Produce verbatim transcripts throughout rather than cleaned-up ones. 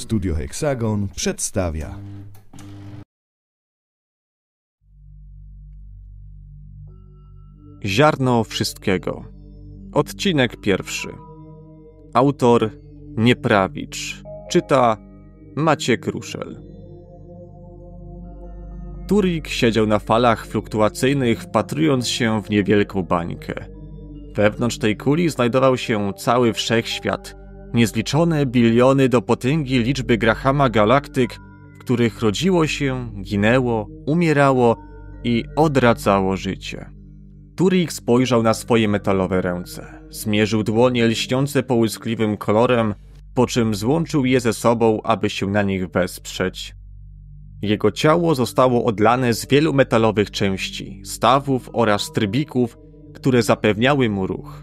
Studio Hexagon przedstawia. Ziarno wszystkiego. Odcinek pierwszy. Autor Nieprawicz. Czyta Maciek Ruszel. Turik siedział na falach fluktuacyjnych, wpatrując się w niewielką bańkę. Wewnątrz tej kuli znajdował się cały wszechświat, niezliczone biliony do potęgi liczby Grahama galaktyk, w których rodziło się, ginęło, umierało i odradzało życie. Turik spojrzał na swoje metalowe ręce, zmierzył dłonie lśniące połyskliwym kolorem, po czym złączył je ze sobą, aby się na nich wesprzeć. Jego ciało zostało odlane z wielu metalowych części, stawów oraz trybików, które zapewniały mu ruch.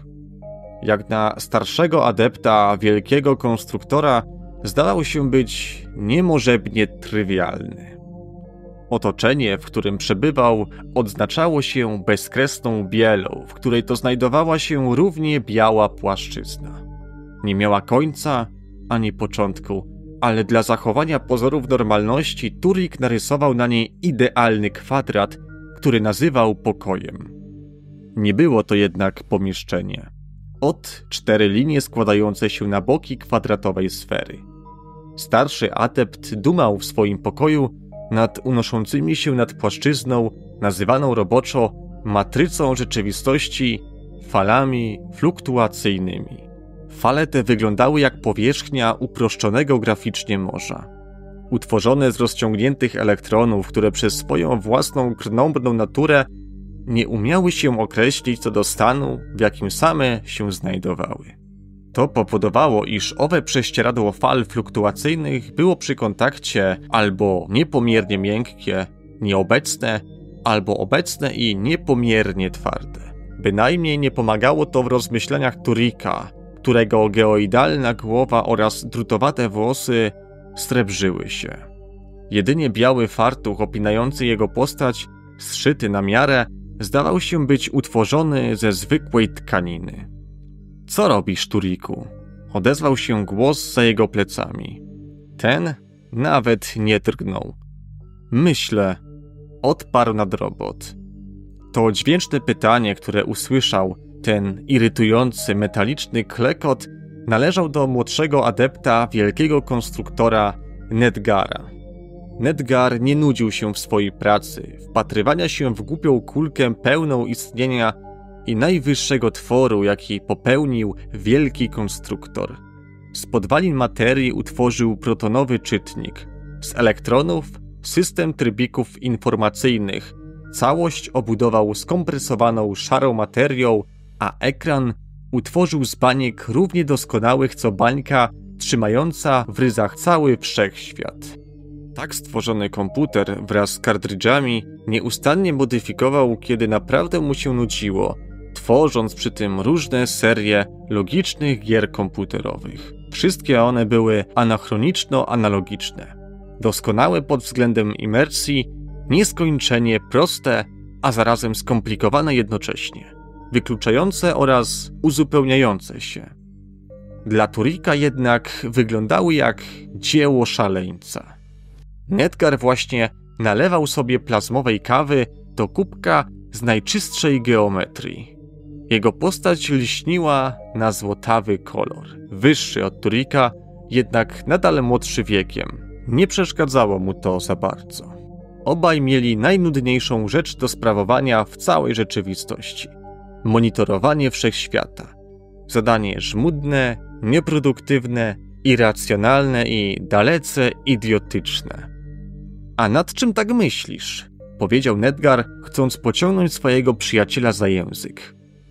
Jak na starszego adepta wielkiego konstruktora, zdawał się być niemożebnie trywialny. Otoczenie, w którym przebywał, odznaczało się bezkresną bielą, w której to znajdowała się równie biała płaszczyzna. Nie miała końca ani początku, ale dla zachowania pozorów normalności Turik narysował na niej idealny kwadrat, który nazywał pokojem. Nie było to jednak pomieszczenie. Ot cztery linie składające się na boki kwadratowej sfery. Starszy adept dumał w swoim pokoju nad unoszącymi się nad płaszczyzną, nazywaną roboczo matrycą rzeczywistości, falami fluktuacyjnymi. Fale te wyglądały jak powierzchnia uproszczonego graficznie morza. Utworzone z rozciągniętych elektronów, które przez swoją własną krnąbrną naturę nie umiały się określić co do stanu, w jakim same się znajdowały. To powodowało, iż owe prześcieradło fal fluktuacyjnych było przy kontakcie albo niepomiernie miękkie, nieobecne, albo obecne i niepomiernie twarde. Bynajmniej nie pomagało to w rozmyślaniach Turika, którego geoidalna głowa oraz drutowate włosy srebrzyły się. Jedynie biały fartuch opinający jego postać, zszyty na miarę, zdawał się być utworzony ze zwykłej tkaniny. Co robisz, Turiku? Odezwał się głos za jego plecami. Ten nawet nie drgnął. Myślę, odparł nadrobot. To dźwięczne pytanie, które usłyszał, ten irytujący, metaliczny klekot, należał do młodszego adepta wielkiego konstruktora Nedgara. Nedgar nie nudził się w swojej pracy, wpatrywania się w głupią kulkę pełną istnienia i najwyższego tworu, jaki popełnił wielki konstruktor. Z podwalin materii utworzył protonowy czytnik, z elektronów system trybików informacyjnych, całość obudował skompresowaną szarą materią, a ekran utworzył z baniek równie doskonałych co bańka trzymająca w ryzach cały wszechświat. Tak stworzony komputer wraz z kartridżami nieustannie modyfikował, kiedy naprawdę mu się nudziło, tworząc przy tym różne serie logicznych gier komputerowych. Wszystkie one były anachroniczno-analogiczne, doskonałe pod względem imersji, nieskończenie proste, a zarazem skomplikowane jednocześnie, wykluczające oraz uzupełniające się. Dla Turika jednak wyglądały jak dzieło szaleńca. Nedgar właśnie nalewał sobie plazmowej kawy do kubka z najczystszej geometrii. Jego postać lśniła na złotawy kolor, wyższy od Turika, jednak nadal młodszy wiekiem. Nie przeszkadzało mu to za bardzo. Obaj mieli najnudniejszą rzecz do sprawowania w całej rzeczywistości. Monitorowanie wszechświata. Zadanie żmudne, nieproduktywne, irracjonalne i dalece idiotyczne. A nad czym tak myślisz? Powiedział Nedgar, chcąc pociągnąć swojego przyjaciela za język.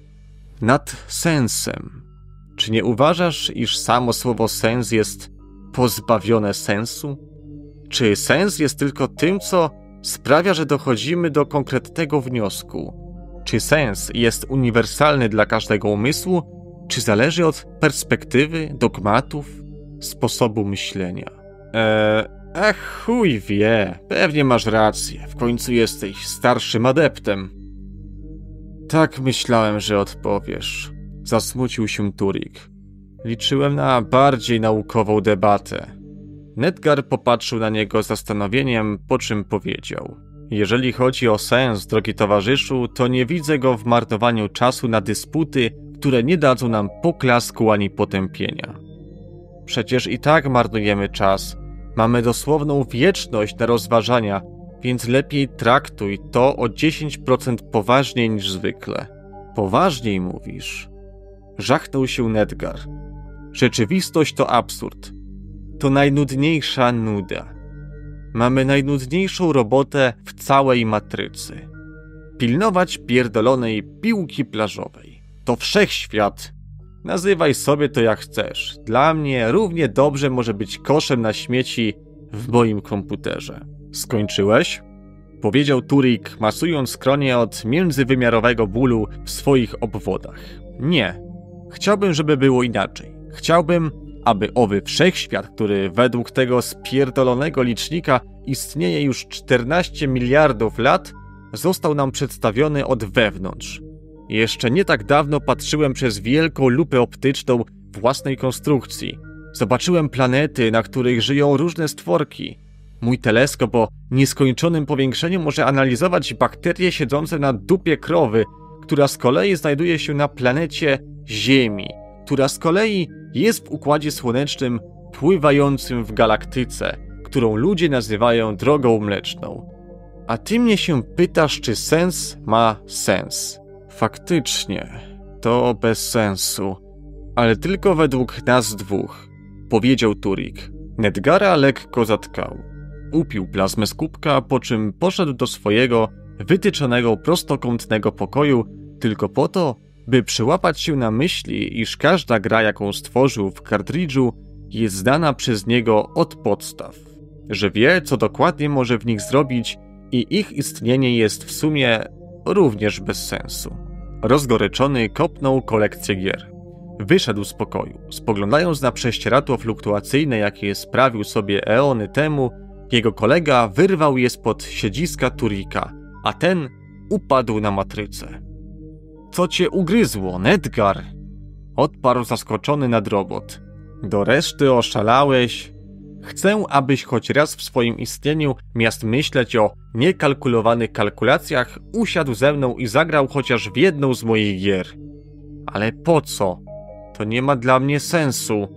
Nad sensem. Czy nie uważasz, iż samo słowo sens jest pozbawione sensu? Czy sens jest tylko tym, co sprawia, że dochodzimy do konkretnego wniosku? Czy sens jest uniwersalny dla każdego umysłu, czy zależy od perspektywy, dogmatów, sposobu myślenia? Eee, ach, chuj wie, pewnie masz rację, w końcu jesteś starszym adeptem. Tak myślałem, że odpowiesz. Zasmucił się Turik. Liczyłem na bardziej naukową debatę. Nedgar popatrzył na niego z zastanowieniem, po czym powiedział: jeżeli chodzi o sens, drogi towarzyszu, to nie widzę go w marnowaniu czasu na dysputy, które nie dadzą nam poklasku ani potępienia. Przecież i tak marnujemy czas. Mamy dosłowną wieczność na rozważania, więc lepiej traktuj to o dziesięć procent poważniej niż zwykle. Poważniej mówisz? Żachnął się Nedgar. Rzeczywistość to absurd. To najnudniejsza nuda. Mamy najnudniejszą robotę w całej matrycy. Pilnować pierdolonej piłki plażowej. To wszechświat. Nazywaj sobie to jak chcesz. Dla mnie równie dobrze może być koszem na śmieci w moim komputerze. Skończyłeś? Powiedział Turik, masując skronie od międzywymiarowego bólu w swoich obwodach. Nie. Chciałbym, żeby było inaczej. Chciałbym, aby owy wszechświat, który według tego spierdolonego licznika istnieje już czternaście miliardów lat, został nam przedstawiony od wewnątrz. Jeszcze nie tak dawno patrzyłem przez wielką lupę optyczną własnej konstrukcji. Zobaczyłem planety, na których żyją różne stworki. Mój teleskop o nieskończonym powiększeniu może analizować bakterie siedzące na dupie krowy, która z kolei znajduje się na planecie Ziemi, która z kolei jest w Układzie Słonecznym pływającym w galaktyce, którą ludzie nazywają drogą mleczną. A ty mnie się pytasz, czy sens ma sens. Faktycznie, to bez sensu, ale tylko według nas dwóch, powiedział Turik. Nedgara lekko zatkał. Upił plazmę z kubka, po czym poszedł do swojego wytyczonego prostokątnego pokoju tylko po to, by przyłapać się na myśli, iż każda gra, jaką stworzył w kartridżu, jest znana przez niego od podstaw, że wie, co dokładnie może w nich zrobić i ich istnienie jest w sumie również bez sensu. Rozgoryczony kopnął kolekcję gier. Wyszedł z pokoju. Spoglądając na prześcieradło fluktuacyjne, jakie sprawił sobie eony temu, jego kolega wyrwał je spod siedziska Turika, a ten upadł na matrycę. Co cię ugryzło, Nedgar? Odparł zaskoczony nadrobot. Do reszty oszalałeś? Chcę, abyś choć raz w swoim istnieniu, miast myśleć o niekalkulowanych kalkulacjach, usiadł ze mną i zagrał chociaż w jedną z moich gier. Ale po co? To nie ma dla mnie sensu.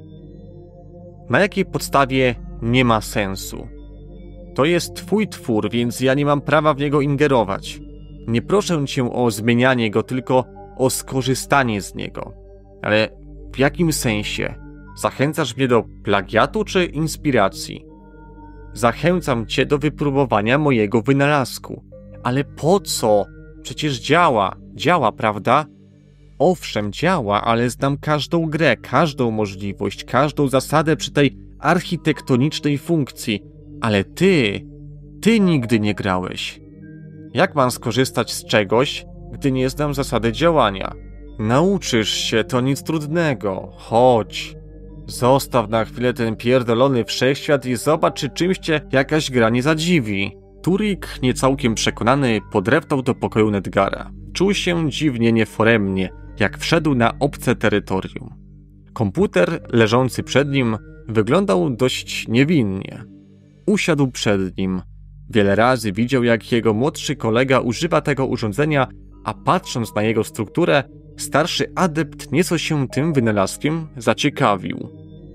Na jakiej podstawie nie ma sensu? To jest twój twór, więc ja nie mam prawa w niego ingerować. Nie proszę cię o zmienianie go, tylko o skorzystanie z niego. Ale w jakim sensie? Zachęcasz mnie do plagiatu czy inspiracji? Zachęcam cię do wypróbowania mojego wynalazku. Ale po co? Przecież działa. Działa, prawda? Owszem, działa, ale znam każdą grę, każdą możliwość, każdą zasadę przy tej architektonicznej funkcji. Ale ty, ty nigdy nie grałeś. Jak mam skorzystać z czegoś, gdy nie znam zasady działania? Nauczysz się, to nic trudnego. Chodź. Zostaw na chwilę ten pierdolony wszechświat i zobacz, czy czymś cię jakaś gra nie zadziwi. Turik, niecałkiem przekonany, podreptał do pokoju Nedgara. Czuł się dziwnie nieforemnie, jak wszedł na obce terytorium. Komputer leżący przed nim wyglądał dość niewinnie. Usiadł przed nim. Wiele razy widział, jak jego młodszy kolega używa tego urządzenia, a patrząc na jego strukturę, starszy adept nieco się tym wynalazkiem zaciekawił.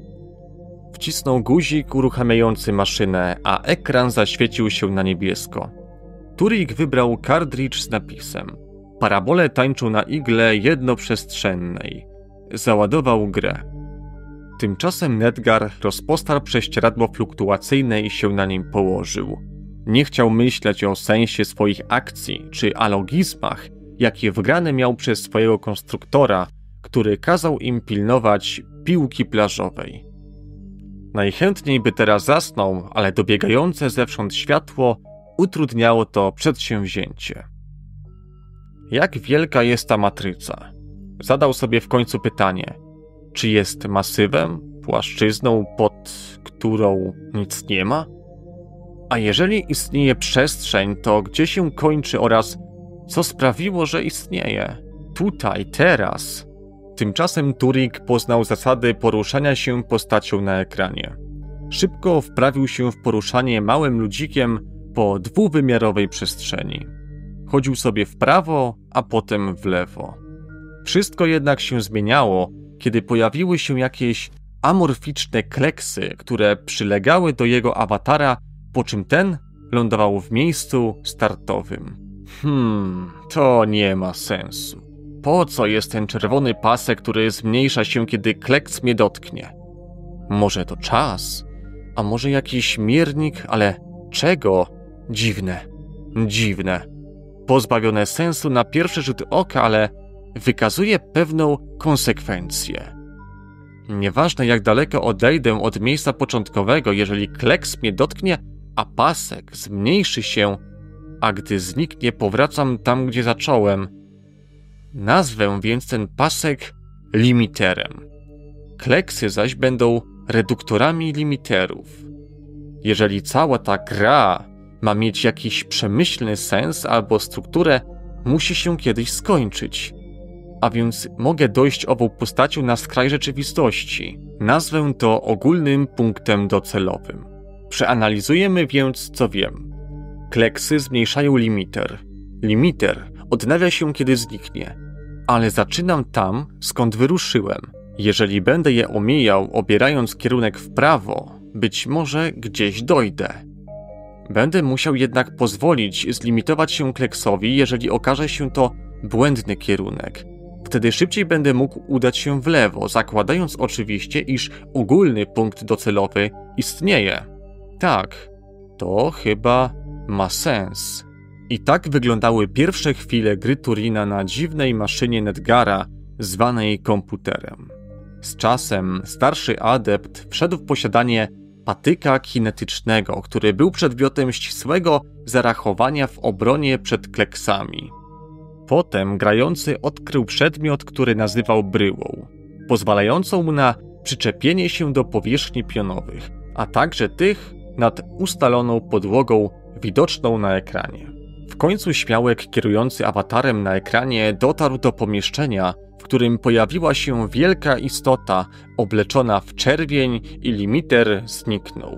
Wcisnął guzik uruchamiający maszynę, a ekran zaświecił się na niebiesko. Turik wybrał kartridż z napisem: parabole tańczą na igle jednoprzestrzennej. Załadował grę. Tymczasem Nedgar rozpostarł prześcieradło fluktuacyjne i się na nim położył. Nie chciał myśleć o sensie swoich akcji czy alogizmach, jakie wgrane miał przez swojego konstruktora, który kazał im pilnować piłki plażowej. Najchętniej by teraz zasnął, ale dobiegające zewsząd światło utrudniało to przedsięwzięcie. Jak wielka jest ta matryca? Zadał sobie w końcu pytanie. Czy jest masywem, płaszczyzną, pod którą nic nie ma? A jeżeli istnieje przestrzeń, to gdzie się kończy oraz co sprawiło, że istnieje? Tutaj, teraz. Tymczasem Turik poznał zasady poruszania się postacią na ekranie. szybko wprawił się w poruszanie małym ludzikiem po dwuwymiarowej przestrzeni. Chodził sobie w prawo, a potem w lewo. Wszystko jednak się zmieniało, kiedy pojawiły się jakieś amorficzne kleksy, które przylegały do jego awatara, po czym ten lądował w miejscu startowym. Hmm, to nie ma sensu. Po co jest ten czerwony pasek, który zmniejsza się, kiedy kleks mnie dotknie? Może to czas? A może jakiś miernik? Ale czego? Dziwne. Dziwne. Pozbawione sensu na pierwszy rzut oka, ale wykazuje pewną konsekwencję. Nieważne jak daleko odejdę od miejsca początkowego, jeżeli kleks mnie dotknie, a pasek zmniejszy się, a gdy zniknie, powracam tam, gdzie zacząłem. Nazwę więc ten pasek limiterem. Kleksy zaś będą reduktorami limiterów. Jeżeli cała ta gra ma mieć jakiś przemyślny sens albo strukturę, musi się kiedyś skończyć. A więc mogę dojść ową postacią na skraj rzeczywistości. Nazwę to ogólnym punktem docelowym. Przeanalizujemy więc, co wiem. Kleksy zmniejszają limiter. Limiter odnawia się, kiedy zniknie. Ale zaczynam tam, skąd wyruszyłem. Jeżeli będę je omijał, obierając kierunek w prawo, być może gdzieś dojdę. Będę musiał jednak pozwolić zlimitować się kleksowi, jeżeli okaże się to błędny kierunek. Wtedy szybciej będę mógł udać się w lewo, zakładając oczywiście, iż ogólny punkt docelowy istnieje. Tak, to chyba ma sens. I tak wyglądały pierwsze chwile gry Turina na dziwnej maszynie Nedgara, zwanej komputerem. Z czasem starszy adept wszedł w posiadanie patyka kinetycznego, który był przedmiotem ścisłego zarachowania w obronie przed kleksami. Potem grający odkrył przedmiot, który nazywał bryłą, pozwalającą mu na przyczepienie się do powierzchni pionowych, a także tych nad ustaloną podłogą widoczną na ekranie. W końcu śmiałek kierujący awatarem na ekranie dotarł do pomieszczenia, w którym pojawiła się wielka istota obleczona w czerwień i limiter zniknął.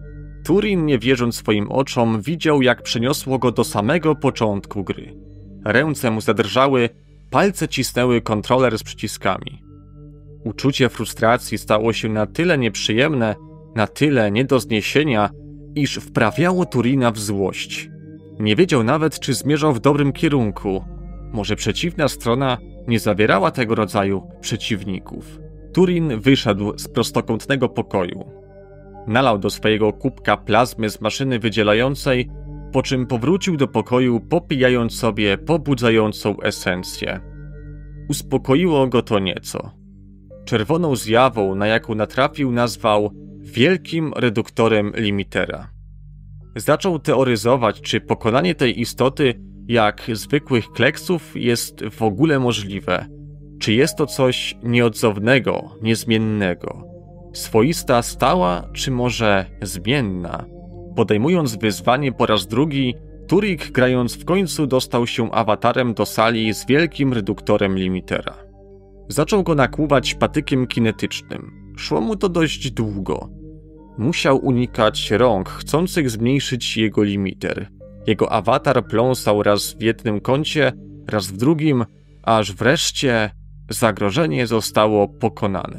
Turin, nie wierząc swoim oczom, widział, jak przeniosło go do samego początku gry. Ręce mu zadrżały, palce cisnęły kontroler z przyciskami. Uczucie frustracji stało się na tyle nieprzyjemne, na tyle nie do zniesienia, iż wprawiało Turina w złość. Nie wiedział nawet, czy zmierzał w dobrym kierunku. Może przeciwna strona nie zawierała tego rodzaju przeciwników. Turin wyszedł z prostokątnego pokoju. Nalał do swojego kubka plazmy z maszyny wydzielającej, po czym powrócił do pokoju, popijając sobie pobudzającą esencję. Uspokoiło go to nieco. Czerwoną zjawą, na jaką natrafił, nazwał wielkim reduktorem limitera. Zaczął teoryzować, czy pokonanie tej istoty, jak zwykłych kleksów, jest w ogóle możliwe. Czy jest to coś nieodzownego, niezmiennego, swoista, stała, czy może zmienna? Podejmując wyzwanie po raz drugi, Turik, grając w końcu, dostał się awatarem do sali z wielkim reduktorem limitera. Zaczął go nakłuwać patykiem kinetycznym. Szło mu to dość długo. Musiał unikać rąk chcących zmniejszyć jego limiter. Jego awatar pląsał raz w jednym kącie, raz w drugim, aż wreszcie zagrożenie zostało pokonane.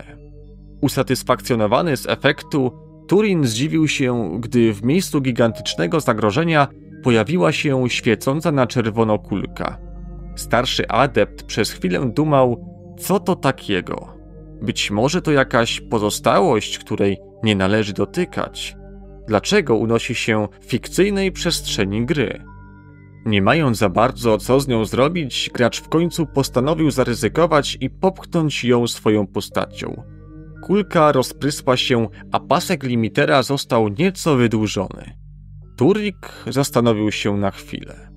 Usatysfakcjonowany z efektu, Turin zdziwił się, gdy w miejscu gigantycznego zagrożenia pojawiła się świecąca na czerwono kulka. Starszy adept przez chwilę dumał, co to takiego. Być może to jakaś pozostałość, której nie należy dotykać. Dlaczego unosi się w fikcyjnej przestrzeni gry? Nie mając za bardzo co z nią zrobić, gracz w końcu postanowił zaryzykować i popchnąć ją swoją postacią. Kulka rozprysła się, a pasek limitera został nieco wydłużony. Turik zastanowił się na chwilę.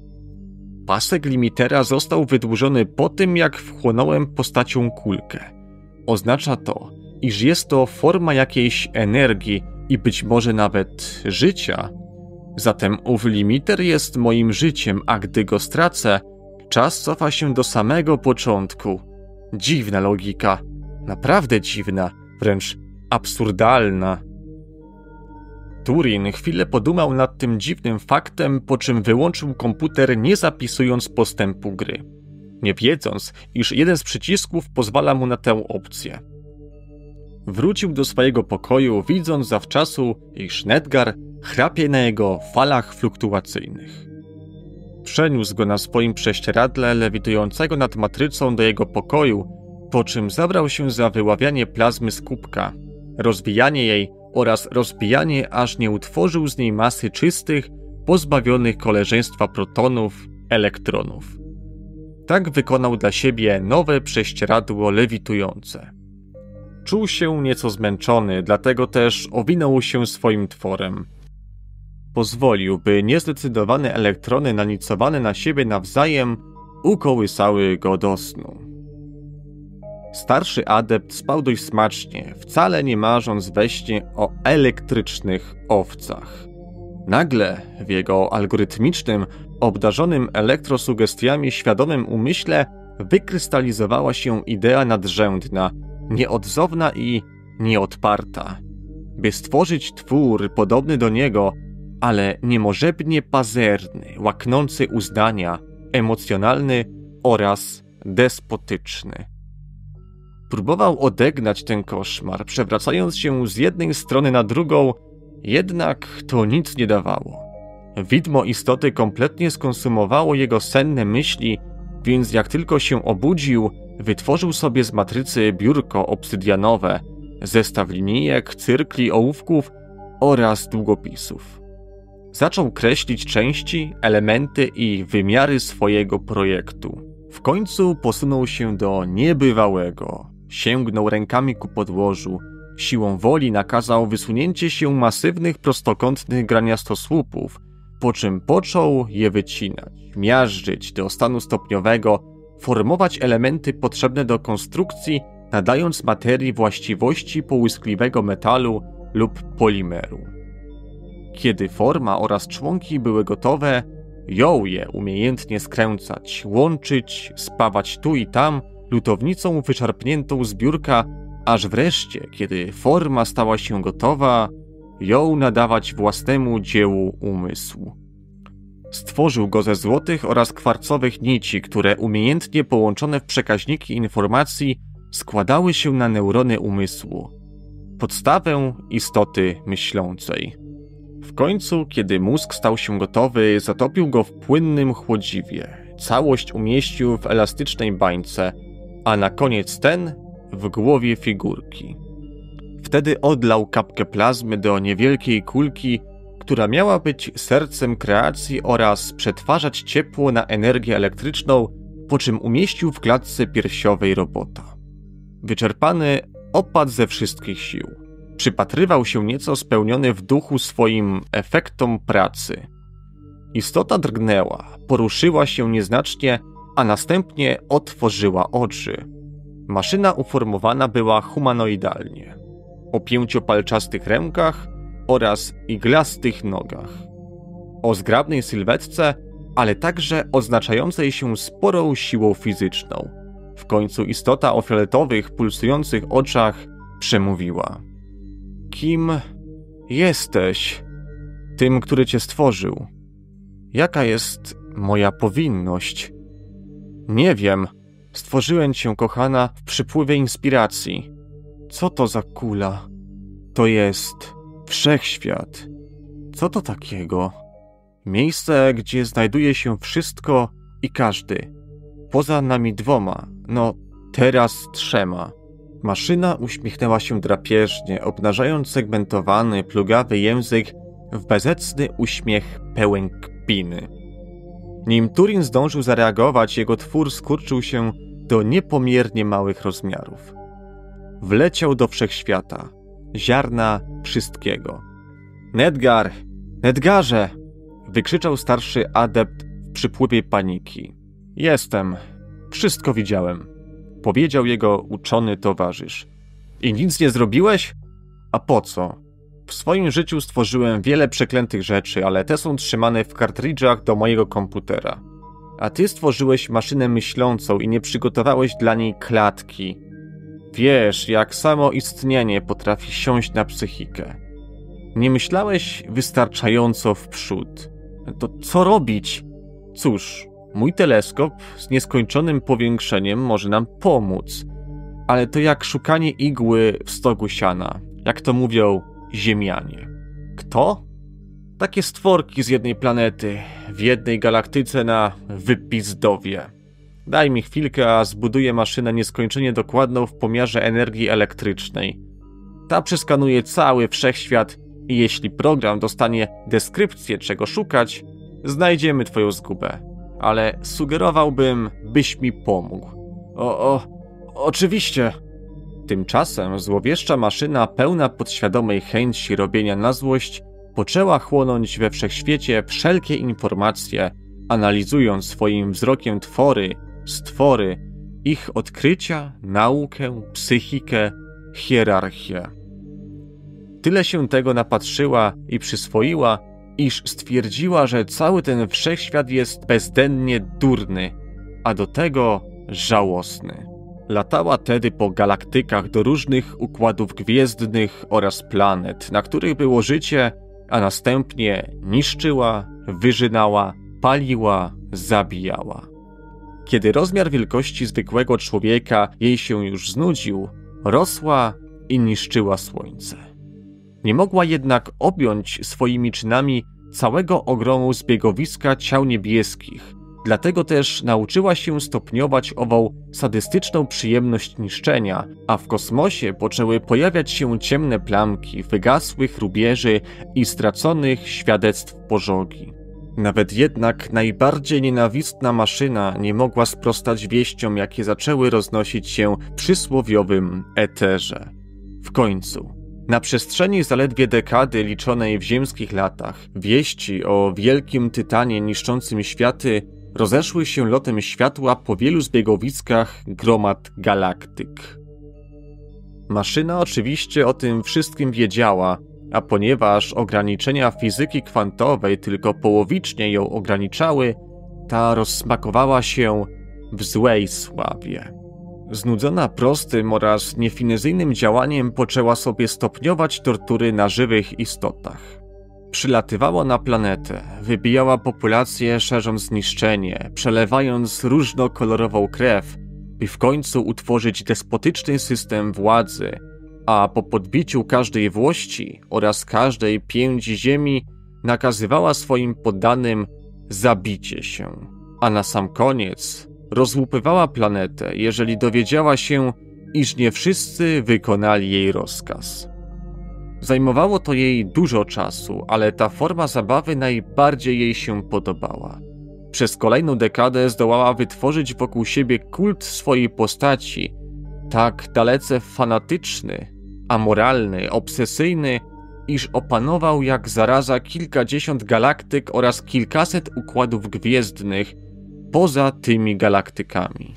Pasek limitera został wydłużony po tym, jak wchłonąłem postacią kulkę. Oznacza to, iż jest to forma jakiejś energii i być może nawet życia. Zatem ów limiter jest moim życiem, a gdy go stracę, czas cofa się do samego początku. Dziwna logika, naprawdę dziwna, wręcz absurdalna. Turing chwilę podumał nad tym dziwnym faktem, po czym wyłączył komputer, nie zapisując postępu gry, nie wiedząc, iż jeden z przycisków pozwala mu na tę opcję. Wrócił do swojego pokoju, widząc zawczasu, iż Nedgar chrapie na jego falach fluktuacyjnych. Przeniósł go na swoim prześcieradle lewitującego nad matrycą do jego pokoju, po czym zabrał się za wyławianie plazmy z kubka, rozwijanie jej oraz rozbijanie, aż nie utworzył z niej masy czystych, pozbawionych koleżeństwa protonów, elektronów. Tak wykonał dla siebie nowe prześcieradło lewitujące. Czuł się nieco zmęczony, dlatego też owinął się swoim tworem. Pozwolił, by niezdecydowane elektrony nanicowane na siebie nawzajem ukołysały go do snu. Starszy adept spał dość smacznie, wcale nie marząc we śnie o elektrycznych owcach. Nagle w jego algorytmicznym, obdarzonym elektrosugestiami świadomym umyśle wykrystalizowała się idea nadrzędna, nieodzowna i nieodparta, by stworzyć twór podobny do niego, ale niemożebnie pazerny, łaknący uznania, emocjonalny oraz despotyczny. Próbował odegnać ten koszmar, przewracając się z jednej strony na drugą, jednak to nic nie dawało. Widmo istoty kompletnie skonsumowało jego senne myśli, więc jak tylko się obudził, wytworzył sobie z matrycy biurko obsydianowe, zestaw linijek, cyrkli, ołówków oraz długopisów. Zaczął kreślić części, elementy i wymiary swojego projektu. W końcu posunął się do niebywałego. Sięgnął rękami ku podłożu. Siłą woli nakazał wysunięcie się masywnych prostokątnych graniastosłupów, po czym począł je wycinać, miażdżyć do stanu stopniowego, formować elementy potrzebne do konstrukcji, nadając materii właściwości połyskliwego metalu lub polimeru. Kiedy forma oraz członki były gotowe, jął je umiejętnie skręcać, łączyć, spawać tu i tam lutownicą wyczarpniętą z biurka, aż wreszcie, kiedy forma stała się gotowa, jął nadawać własnemu dziełu umysłu. Stworzył go ze złotych oraz kwarcowych nici, które umiejętnie połączone w przekaźniki informacji składały się na neurony umysłu, podstawę istoty myślącej. W końcu, kiedy mózg stał się gotowy, zatopił go w płynnym chłodziwie, całość umieścił w elastycznej bańce, a na koniec ten w głowie figurki. Wtedy odlał kapkę plazmy do niewielkiej kulki, która miała być sercem kreacji oraz przetwarzać ciepło na energię elektryczną, po czym umieścił w klatce piersiowej robota. Wyczerpany opadł ze wszystkich sił. Przypatrywał się nieco spełniony w duchu swoim efektom pracy. Istota drgnęła, poruszyła się nieznacznie, a następnie otworzyła oczy. Maszyna uformowana była humanoidalnie, o pięciopalczastych rękach oraz iglastych nogach, o zgrabnej sylwetce, ale także oznaczającej się sporą siłą fizyczną. W końcu istota o fioletowych, pulsujących oczach przemówiła. Kim jesteś? Tym, który cię stworzył. Jaka jest moja powinność? Nie wiem. Stworzyłem cię, kochana, w przypływie inspiracji. Co to za kula? To jest wszechświat. Co to takiego? Miejsce, gdzie znajduje się wszystko i każdy. Poza nami dwoma, no teraz trzema. Maszyna uśmiechnęła się drapieżnie, obnażając segmentowany, plugawy język w bezecny uśmiech pełen kpiny. Nim Turing zdążył zareagować, jego twór skurczył się do niepomiernie małych rozmiarów. Wleciał do wszechświata, ziarna wszystkiego. Nedgar! Nedgarze! Wykrzyczał starszy adept w przypływie paniki. Jestem. Wszystko widziałem. Powiedział jego uczony towarzysz. I nic nie zrobiłeś? A po co? W swoim życiu stworzyłem wiele przeklętych rzeczy, ale te są trzymane w kartridżach do mojego komputera. A ty stworzyłeś maszynę myślącą i nie przygotowałeś dla niej klatki. Wiesz, jak samo istnienie potrafi siąść na psychikę. Nie myślałeś wystarczająco w przód. To co robić? Cóż, mój teleskop z nieskończonym powiększeniem może nam pomóc. Ale to jak szukanie igły w stogu siana. Jak to mówią ziemianie. Kto? Takie stworki z jednej planety, w jednej galaktyce na Wypizdowie. Daj mi chwilkę, a zbuduję maszynę nieskończenie dokładną w pomiarze energii elektrycznej. Ta przeskanuje cały wszechświat i jeśli program dostanie deskrypcję, czego szukać, znajdziemy twoją zgubę. Ale sugerowałbym, byś mi pomógł. O, o, oczywiście. Tymczasem złowieszcza maszyna pełna podświadomej chęci robienia na złość poczęła chłonąć we wszechświecie wszelkie informacje, analizując swoim wzrokiem twory, stwory, ich odkrycia, naukę, psychikę, hierarchię. Tyle się tego napatrzyła i przyswoiła, iż stwierdziła, że cały ten wszechświat jest bezdennie durny, a do tego żałosny. Latała tedy po galaktykach do różnych układów gwiezdnych oraz planet, na których było życie, a następnie niszczyła, wyżynała, paliła, zabijała. Kiedy rozmiar wielkości zwykłego człowieka jej się już znudził, rosła i niszczyła Słońce. Nie mogła jednak objąć swoimi czynami całego ogromu zbiegowiska ciał niebieskich, dlatego też nauczyła się stopniować ową sadystyczną przyjemność niszczenia, a w kosmosie poczęły pojawiać się ciemne plamki wygasłych rubieży i straconych świadectw pożogi. Nawet jednak najbardziej nienawistna maszyna nie mogła sprostać wieściom, jakie zaczęły roznosić się w przysłowiowym eterze. W końcu, na przestrzeni zaledwie dekady liczonej w ziemskich latach, wieści o wielkim tytanie niszczącym światy rozeszły się lotem światła po wielu zbiegowiskach gromad galaktyk. Maszyna oczywiście o tym wszystkim wiedziała, a ponieważ ograniczenia fizyki kwantowej tylko połowicznie ją ograniczały, ta rozsmakowała się w złej sławie. Znudzona prostym oraz niefinezyjnym działaniem poczęła sobie stopniować tortury na żywych istotach. Przylatywała na planetę, wybijała populację, szerząc zniszczenie, przelewając różnokolorową krew, by w końcu utworzyć despotyczny system władzy, a po podbiciu każdej włości oraz każdej piędzi ziemi nakazywała swoim poddanym zabicie się, a na sam koniec rozłupywała planetę, jeżeli dowiedziała się, iż nie wszyscy wykonali jej rozkaz. Zajmowało to jej dużo czasu, ale ta forma zabawy najbardziej jej się podobała. Przez kolejną dekadę zdołała wytworzyć wokół siebie kult swojej postaci, tak dalece fanatyczny, amoralny, obsesyjny, iż opanował jak zaraza kilkadziesiąt galaktyk oraz kilkaset układów gwiezdnych poza tymi galaktykami.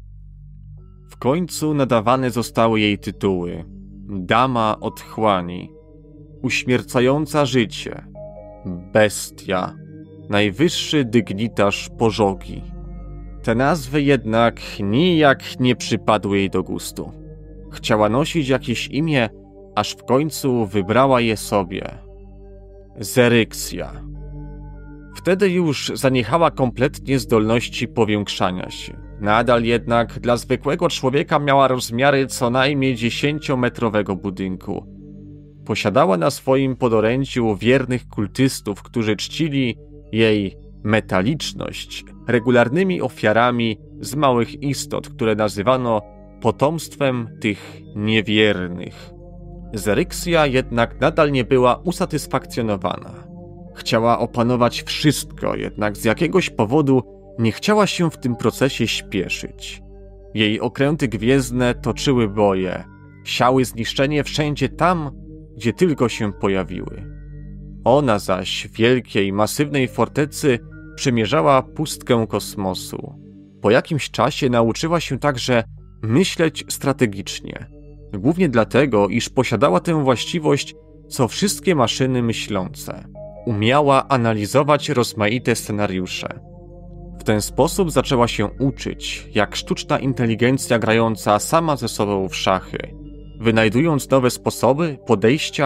W końcu nadawane zostały jej tytuły: Dama Otchłani, Uśmiercająca życie, Bestia, Najwyższy dygnitarz pożogi. Te nazwy jednak nijak nie przypadły jej do gustu. Chciała nosić jakieś imię, aż w końcu wybrała je sobie. Zeryksja. Wtedy już zaniechała kompletnie zdolności powiększania się. Nadal jednak dla zwykłego człowieka miała rozmiary co najmniej dziesięciometrowego budynku. Posiadała na swoim podorędziu wiernych kultystów, którzy czcili jej metaliczność regularnymi ofiarami z małych istot, które nazywano potomstwem tych niewiernych. Zeryksja jednak nadal nie była usatysfakcjonowana. Chciała opanować wszystko, jednak z jakiegoś powodu nie chciała się w tym procesie śpieszyć. Jej okręty gwiezdne toczyły boje, siały zniszczenie wszędzie tam, gdzie tylko się pojawiły. Ona zaś w wielkiej, masywnej fortecy przemierzała pustkę kosmosu. Po jakimś czasie nauczyła się także myśleć strategicznie. Głównie dlatego, iż posiadała tę właściwość, co wszystkie maszyny myślące. Umiała analizować rozmaite scenariusze. W ten sposób zaczęła się uczyć, jak sztuczna inteligencja grająca sama ze sobą w szachy, wynajdując nowe sposoby, podejścia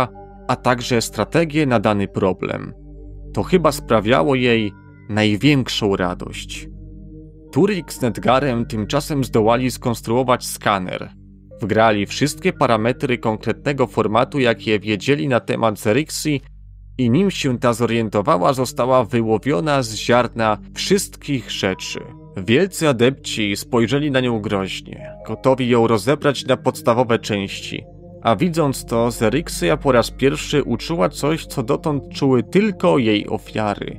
a także strategię na dany problem. To chyba sprawiało jej największą radość. Turik z Nedgarem tymczasem zdołali skonstruować skaner. Wgrali wszystkie parametry konkretnego formatu, jakie wiedzieli na temat Zerixi, i nim się ta zorientowała, została wyłowiona z ziarna wszystkich rzeczy. Wielcy adepci spojrzeli na nią groźnie, gotowi ją rozebrać na podstawowe części. A widząc to, Zerixia po raz pierwszy uczuła coś, co dotąd czuły tylko jej ofiary.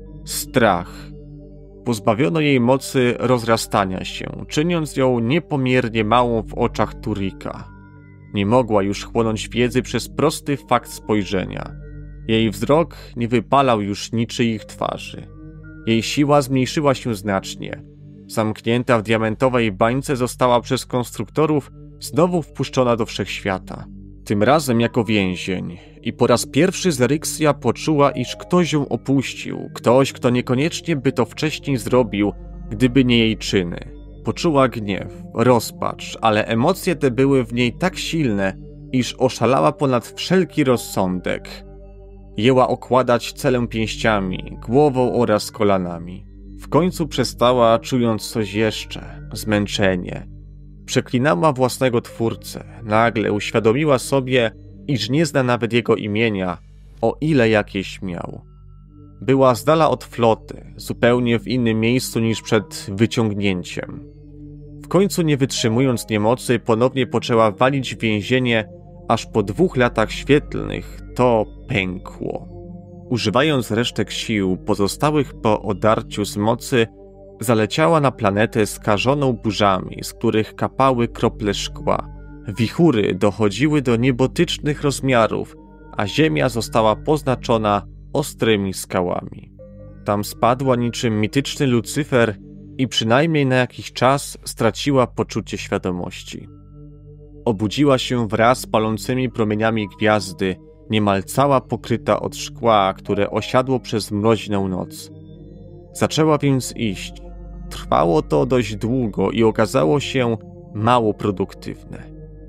Strach. Pozbawiono jej mocy rozrastania się, czyniąc ją niepomiernie małą w oczach Turika. Nie mogła już chłonąć wiedzy przez prosty fakt spojrzenia. Jej wzrok nie wypalał już niczyich twarzy. Jej siła zmniejszyła się znacznie. Zamknięta w diamentowej bańce została przez konstruktorów znowu wpuszczona do wszechświata. Tym razem jako więzień. I po raz pierwszy Zerixia poczuła, iż ktoś ją opuścił. Ktoś, kto niekoniecznie by to wcześniej zrobił, gdyby nie jej czyny. Poczuła gniew, rozpacz, ale emocje te były w niej tak silne, iż oszalała ponad wszelki rozsądek. Jęła okładać celę pięściami, głową oraz kolanami. W końcu przestała, czując coś jeszcze, zmęczenie. Przeklinała własnego twórcę, nagle uświadomiła sobie, iż nie zna nawet jego imienia, o ile jakieś miał. Była z dala od floty, zupełnie w innym miejscu niż przed wyciągnięciem. W końcu, nie wytrzymując niemocy, ponownie poczęła walić w więzienie, aż po dwóch latach świetlnych to pękło. Używając resztek sił pozostałych po odarciu z mocy, zaleciała na planetę skażoną burzami, z których kapały krople szkła. Wichury dochodziły do niebotycznych rozmiarów, a ziemia została poznaczona ostrymi skałami. Tam spadła niczym mityczny Lucyfer i przynajmniej na jakiś czas straciła poczucie świadomości. Obudziła się wraz z palącymi promieniami gwiazdy, niemal cała pokryta od szkła, które osiadło przez mroźną noc. Zaczęła więc iść. Trwało to dość długo i okazało się mało produktywne.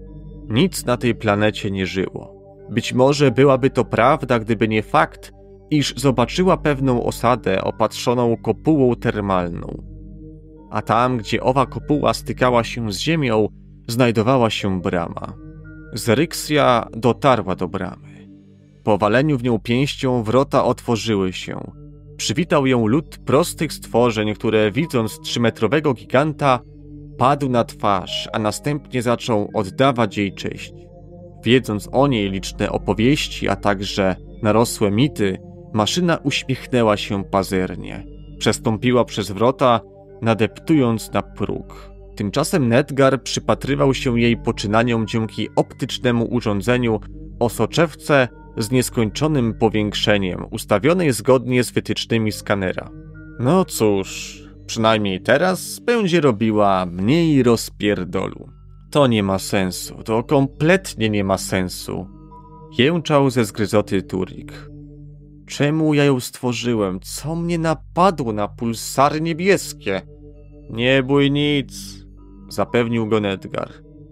Nic na tej planecie nie żyło. Być może byłaby to prawda, gdyby nie fakt, iż zobaczyła pewną osadę opatrzoną kopułą termalną. A tam, gdzie owa kopuła stykała się z ziemią, znajdowała się brama. Zerixia dotarła do bramy. Po waleniu w nią pięścią wrota otworzyły się. Przywitał ją lud prostych stworzeń, które widząc trzymetrowego giganta padł na twarz, a następnie zaczął oddawać jej cześć. Wiedząc o niej liczne opowieści, a także narosłe mity, maszyna uśmiechnęła się pazernie. Przestąpiła przez wrota, nadeptując na próg. Tymczasem Nedgar przypatrywał się jej poczynaniom dzięki optycznemu urządzeniu o soczewce z nieskończonym powiększeniem, ustawionej zgodnie z wytycznymi skanera. No cóż, przynajmniej teraz będzie robiła mniej rozpierdolu. To nie ma sensu, to kompletnie nie ma sensu. Jęczał ze zgryzoty Turik. Czemu ja ją stworzyłem? Co mnie napadło na pulsary niebieskie? Nie bój nic, zapewnił go Nedgar.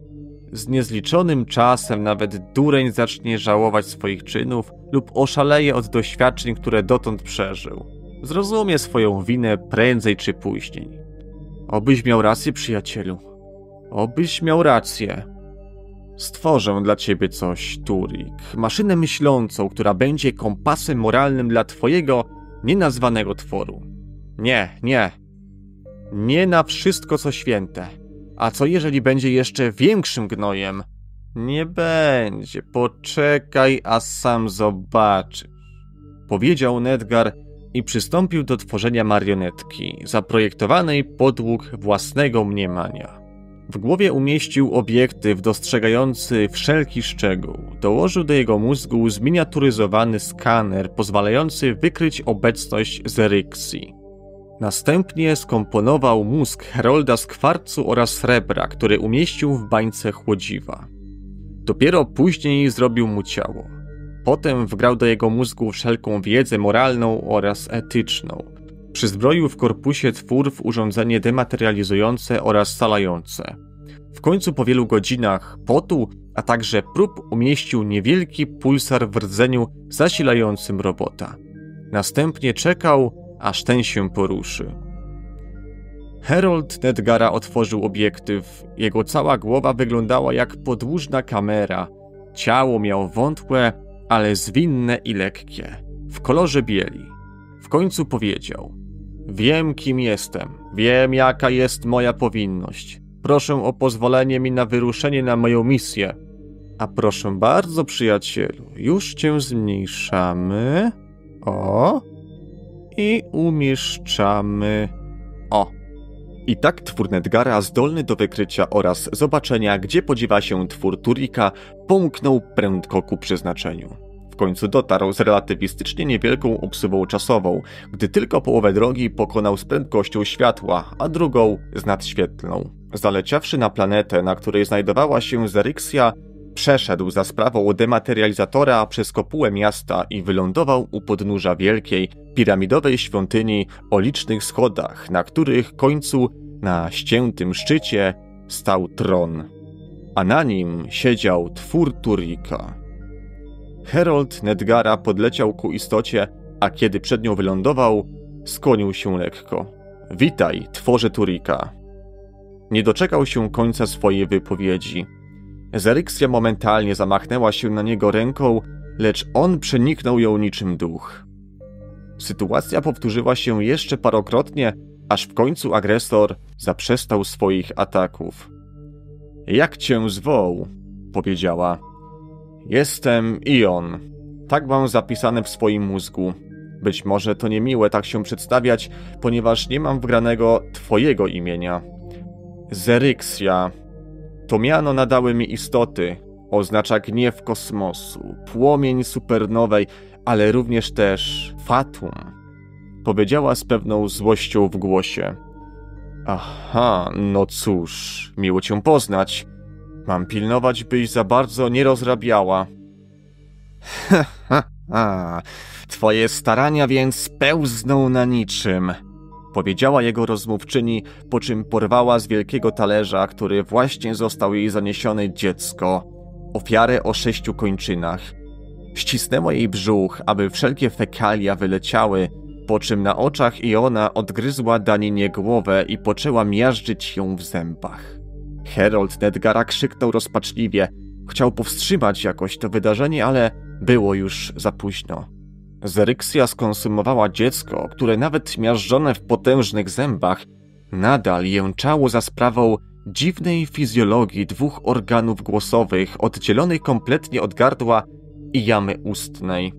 Z niezliczonym czasem nawet dureń zacznie żałować swoich czynów lub oszaleje od doświadczeń, które dotąd przeżył. Zrozumie swoją winę prędzej czy później. Obyś miał rację, przyjacielu. Obyś miał rację. Stworzę dla ciebie coś, Turik. Maszynę myślącą, która będzie kompasem moralnym dla twojego nienazwanego tworu. Nie, nie. Nie na wszystko, co święte. A co jeżeli będzie jeszcze większym gnojem? Nie będzie. Poczekaj, a sam zobaczysz. Powiedział Nedgar i przystąpił do tworzenia marionetki, zaprojektowanej podług własnego mniemania. W głowie umieścił obiektyw dostrzegający wszelki szczegół. Dołożył do jego mózgu zminiaturyzowany skaner pozwalający wykryć obecność Zerixi. Następnie skomponował mózg Herolda z kwarcu oraz srebra, który umieścił w bańce chłodziwa. Dopiero później zrobił mu ciało. Potem wgrał do jego mózgu wszelką wiedzę moralną oraz etyczną. Przyzbroił w korpusie twór w urządzenie dematerializujące oraz scalające. W końcu po wielu godzinach potu, a także prób umieścił niewielki pulsar w rdzeniu zasilającym robota. Następnie czekał, aż ten się poruszy. Harold Nedgara otworzył obiektyw. Jego cała głowa wyglądała jak podłużna kamera. Ciało miał wątłe, ale zwinne i lekkie, w kolorze bieli. W końcu powiedział: wiem, kim jestem. Wiem, jaka jest moja powinność. Proszę o pozwolenie mi na wyruszenie na moją misję. A proszę bardzo, przyjacielu, już cię zmniejszamy. O. I umieszczamy. O. I tak twór Nedgara, zdolny do wykrycia oraz zobaczenia, gdzie podziewa się twór Turika, pomknął prędko ku przeznaczeniu. W końcu dotarł z relatywistycznie niewielką obsuwą czasową, gdy tylko połowę drogi pokonał z prędkością światła, a drugą z nadświetlną. Zaleciawszy na planetę, na której znajdowała się Zeryksja, przeszedł za sprawą dematerializatora przez kopułę miasta i wylądował u podnóża wielkiej, piramidowej świątyni o licznych schodach, na których końcu na ściętym szczycie stał tron, a na nim siedział twór Turika. Harold Nedgara podleciał ku istocie, a kiedy przed nią wylądował, skłonił się lekko. Witaj, tworze Turika. Nie doczekał się końca swojej wypowiedzi. Zeryksja momentalnie zamachnęła się na niego ręką, lecz on przeniknął ją niczym duch. Sytuacja powtórzyła się jeszcze parokrotnie, aż w końcu agresor zaprzestał swoich ataków. Jak cię zwoł? Powiedziała. Jestem Ion. Tak mam zapisane w swoim mózgu. Być może to niemiłe tak się przedstawiać, ponieważ nie mam wgranego twojego imienia. Zeryksja. To miano nadały mi istoty. Oznacza gniew kosmosu, płomień supernowej, ale również też fatum. Powiedziała z pewną złością w głosie. Aha, no cóż, miło cię poznać. Mam pilnować, byś za bardzo nie rozrabiała. Ha, ha, ha. Twoje starania więc pełzną na niczym. Powiedziała jego rozmówczyni, po czym porwała z wielkiego talerza, który właśnie został jej zaniesiony, dziecko, ofiarę o sześciu kończynach. Ścisnęła jej brzuch, aby wszelkie fekalia wyleciały, po czym na oczach Iona odgryzła daninie głowę i poczęła miażdżyć ją w zębach. Harold Nedgara krzyknął rozpaczliwie. Chciał powstrzymać jakoś to wydarzenie, ale było już za późno. Zeryksja skonsumowała dziecko, które nawet miażdżone w potężnych zębach nadal jęczało za sprawą dziwnej fizjologii dwóch organów głosowych oddzielonych kompletnie od gardła i jamy ustnej.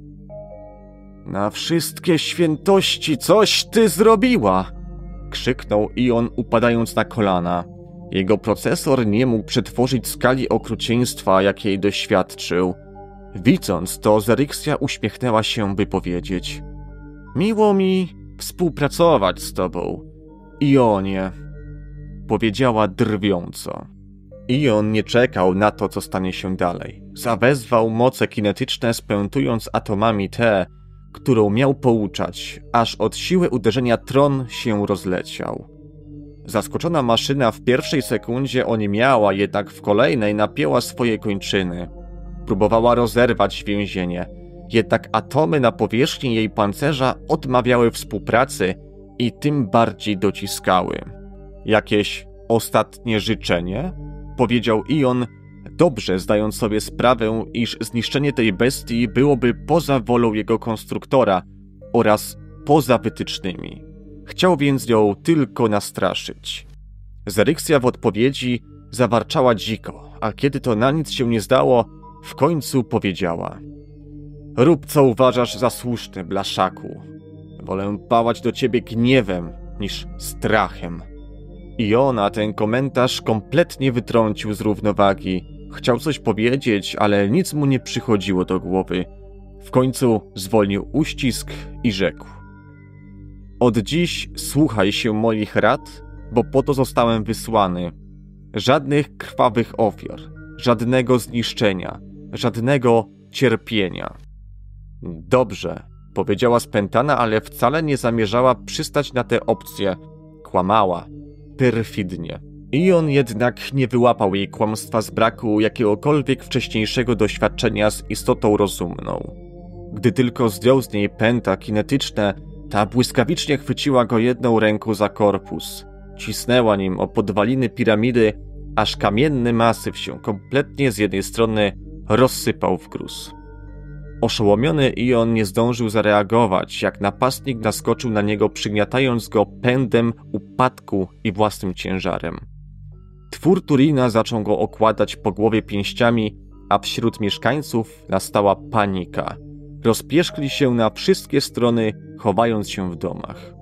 Na wszystkie świętości, coś ty zrobiła! Krzyknął Ion, upadając na kolana. Jego procesor nie mógł przetworzyć skali okrucieństwa, jakiej doświadczył. Widząc to, Zeryksja uśmiechnęła się, by powiedzieć: miło mi współpracować z tobą, Ionie. Powiedziała drwiąco. Ion nie czekał na to, co stanie się dalej. Zawezwał moce kinetyczne, spętując atomami tę, którą miał pouczać, aż od siły uderzenia tron się rozleciał. Zaskoczona maszyna w pierwszej sekundzie oniemiała, jednak w kolejnej napięła swoje kończyny. Próbowała rozerwać więzienie, jednak atomy na powierzchni jej pancerza odmawiały współpracy i tym bardziej dociskały. Jakieś ostatnie życzenie? Powiedział Ion, dobrze zdając sobie sprawę, iż zniszczenie tej bestii byłoby poza wolą jego konstruktora oraz poza wytycznymi. Chciał więc ją tylko nastraszyć. Zeryksja w odpowiedzi zawarczała dziko, a kiedy to na nic się nie zdało, w końcu powiedziała: rób co uważasz za słuszne, blaszaku. Wolę pałać do ciebie gniewem niż strachem. Iona ten komentarz kompletnie wytrącił z równowagi. Chciał coś powiedzieć, ale nic mu nie przychodziło do głowy. W końcu zwolnił uścisk i rzekł: od dziś słuchaj się moich rad, bo po to zostałem wysłany. Żadnych krwawych ofiar, żadnego zniszczenia, żadnego cierpienia. Dobrze, powiedziała spętana, ale wcale nie zamierzała przystać na tę opcję. Kłamała. Perfidnie. Ion jednak nie wyłapał jej kłamstwa z braku jakiegokolwiek wcześniejszego doświadczenia z istotą rozumną. Gdy tylko zdjął z niej pęta kinetyczne, ta błyskawicznie chwyciła go jedną ręką za korpus. Cisnęła nim o podwaliny piramidy, aż kamienny masyw się kompletnie z jednej strony rozsypał w gruz. Oszołomiony Ion nie zdążył zareagować, jak napastnik naskoczył na niego, przygniatając go pędem upadku i własnym ciężarem. Twór Turina zaczął go okładać po głowie pięściami, a wśród mieszkańców nastała panika. Rozpierzchli się na wszystkie strony, chowając się w domach.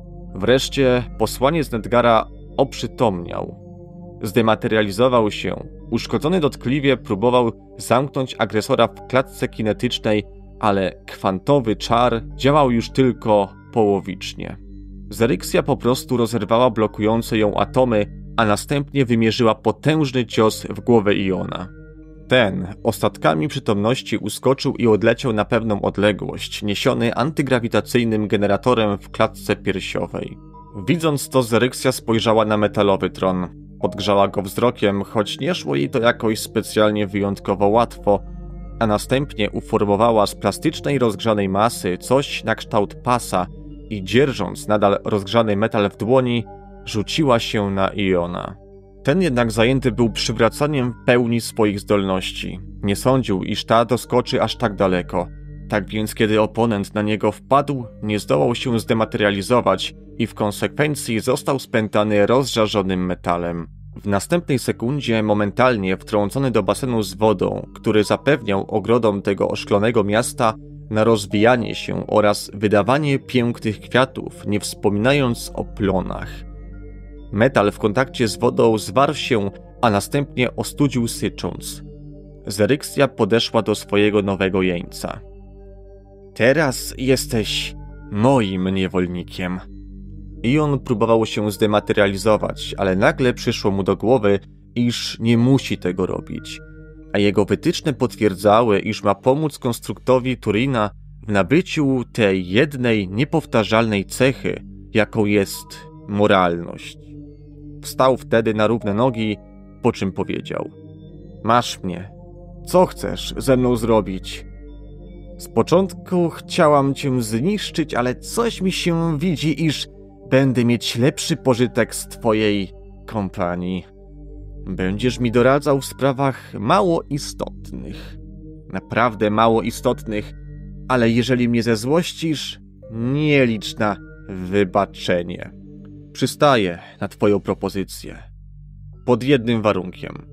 Wreszcie posłaniec Nedgara oprzytomniał. Zdematerializował się. Uszkodzony dotkliwie próbował zamknąć agresora w klatce kinetycznej, ale kwantowy czar działał już tylko połowicznie. Zeryksja po prostu rozerwała blokujące ją atomy, a następnie wymierzyła potężny cios w głowę Iona. Ten ostatkami przytomności uskoczył i odleciał na pewną odległość, niesiony antygrawitacyjnym generatorem w klatce piersiowej. Widząc to, Zeryksja spojrzała na metalowy tron. Podgrzała go wzrokiem, choć nie szło jej to jakoś specjalnie wyjątkowo łatwo, a następnie uformowała z plastycznej rozgrzanej masy coś na kształt pasa i dzierżąc nadal rozgrzany metal w dłoni, rzuciła się na Iona. Ten jednak zajęty był przywracaniem pełni swoich zdolności. Nie sądził, iż ta doskoczy aż tak daleko. Tak więc, kiedy oponent na niego wpadł, nie zdołał się zdematerializować i w konsekwencji został spętany rozżarzonym metalem. W następnej sekundzie momentalnie wtrącony do basenu z wodą, który zapewniał ogrodom tego oszklonego miasta na rozwijanie się oraz wydawanie pięknych kwiatów, nie wspominając o plonach. Metal w kontakcie z wodą zwarł się, a następnie ostudził sycząc. Zeryksja podeszła do swojego nowego jeńca. Teraz jesteś moim niewolnikiem. Ion próbował się zdematerializować, ale nagle przyszło mu do głowy, iż nie musi tego robić, a jego wytyczne potwierdzały, iż ma pomóc konstruktowi Turina w nabyciu tej jednej niepowtarzalnej cechy, jaką jest moralność. Wstał wtedy na równe nogi, po czym powiedział: Masz mnie. Co chcesz ze mną zrobić? Z początku chciałam cię zniszczyć, ale coś mi się widzi, iż będę mieć lepszy pożytek z twojej kompanii. Będziesz mi doradzał w sprawach mało istotnych. Naprawdę mało istotnych, ale jeżeli mnie zezłościsz, nie licz na wybaczenie. Przystaję na twoją propozycję. Pod jednym warunkiem.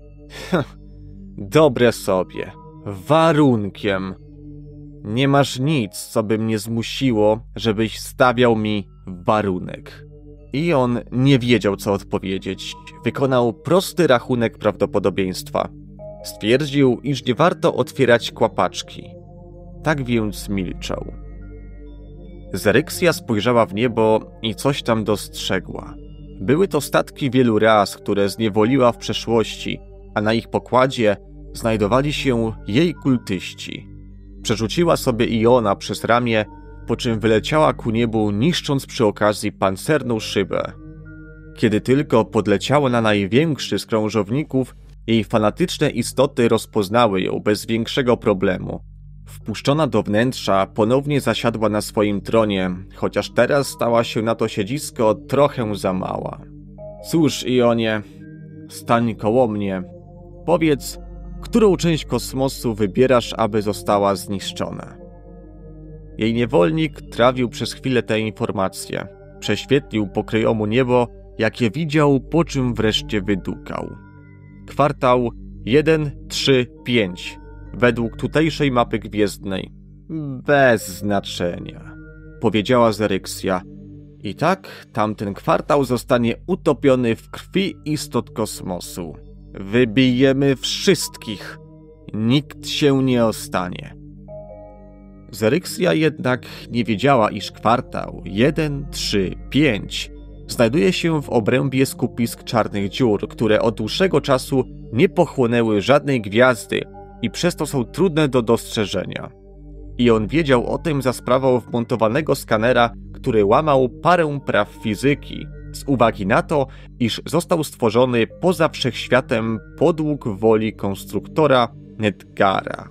Dobre sobie. Warunkiem. Nie masz nic, co by mnie zmusiło, żebyś stawiał mi warunek. I on nie wiedział, co odpowiedzieć. Wykonał prosty rachunek prawdopodobieństwa. Stwierdził, iż nie warto otwierać kłapaczki. Tak więc milczał. Zeryksja spojrzała w niebo i coś tam dostrzegła. Były to statki wielu ras, które zniewoliła w przeszłości, a na ich pokładzie znajdowali się jej kultyści. Przerzuciła sobie Iona przez ramię, po czym wyleciała ku niebu, niszcząc przy okazji pancerną szybę. Kiedy tylko podleciała na największy z krążowników, jej fanatyczne istoty rozpoznały ją bez większego problemu. Wpuszczona do wnętrza, ponownie zasiadła na swoim tronie, chociaż teraz stała się na to siedzisko trochę za mała. Cóż, Ionie, stań koło mnie. Powiedz, którą część kosmosu wybierasz, aby została zniszczona? Jej niewolnik trawił przez chwilę te informacje. Prześwietlił pokryjomu niebo, jakie widział, po czym wreszcie wydukał. Kwartał jeden, trzy, pięć. Według tutejszej mapy gwiezdnej. Bez znaczenia, powiedziała Zeryksja. I tak tamten kwartał zostanie utopiony w krwi istot kosmosu. Wybijemy wszystkich. Nikt się nie ostanie. Zeryksja jednak nie wiedziała, iż kwartał jeden, trzy, pięć znajduje się w obrębie skupisk czarnych dziur, które od dłuższego czasu nie pochłonęły żadnej gwiazdy i przez to są trudne do dostrzeżenia. I on wiedział o tym za sprawą wmontowanego skanera, który łamał parę praw fizyki, z uwagi na to, iż został stworzony poza wszechświatem podług woli konstruktora Nedgara.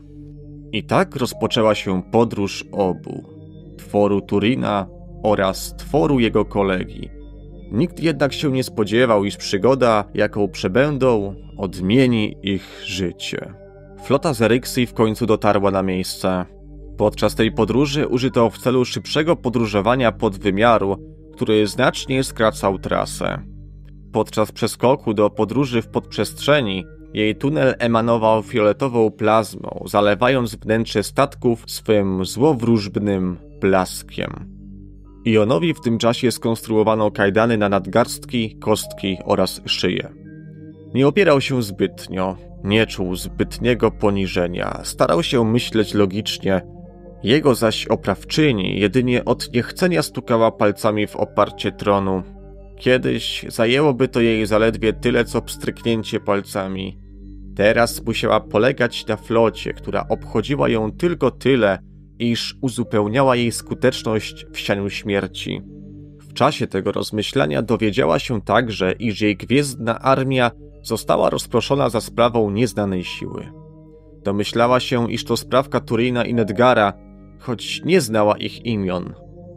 I tak rozpoczęła się podróż obu, tworu Turina oraz tworu jego kolegi. Nikt jednak się nie spodziewał, iż przygoda, jaką przebędą, odmieni ich życie. Flota Zeryksji w końcu dotarła na miejsce. Podczas tej podróży użyto w celu szybszego podróżowania podwymiaru, który znacznie skracał trasę. Podczas przeskoku do podróży w podprzestrzeni, jej tunel emanował fioletową plazmą, zalewając wnętrze statków swym złowróżbnym blaskiem. Ionowi w tym czasie skonstruowano kajdany na nadgarstki, kostki oraz szyję. Nie opierał się zbytnio, nie czuł zbytniego poniżenia, starał się myśleć logicznie. Jego zaś oprawczyni jedynie od niechcenia stukała palcami w oparcie tronu. Kiedyś zajęłoby to jej zaledwie tyle, co pstryknięcie palcami. Teraz musiała polegać na flocie, która obchodziła ją tylko tyle, iż uzupełniała jej skuteczność w sianiu śmierci. W czasie tego rozmyślania dowiedziała się także, iż jej gwiezdna armia została rozproszona za sprawą nieznanej siły. Domyślała się, iż to sprawka Turina i Nedgara, choć nie znała ich imion.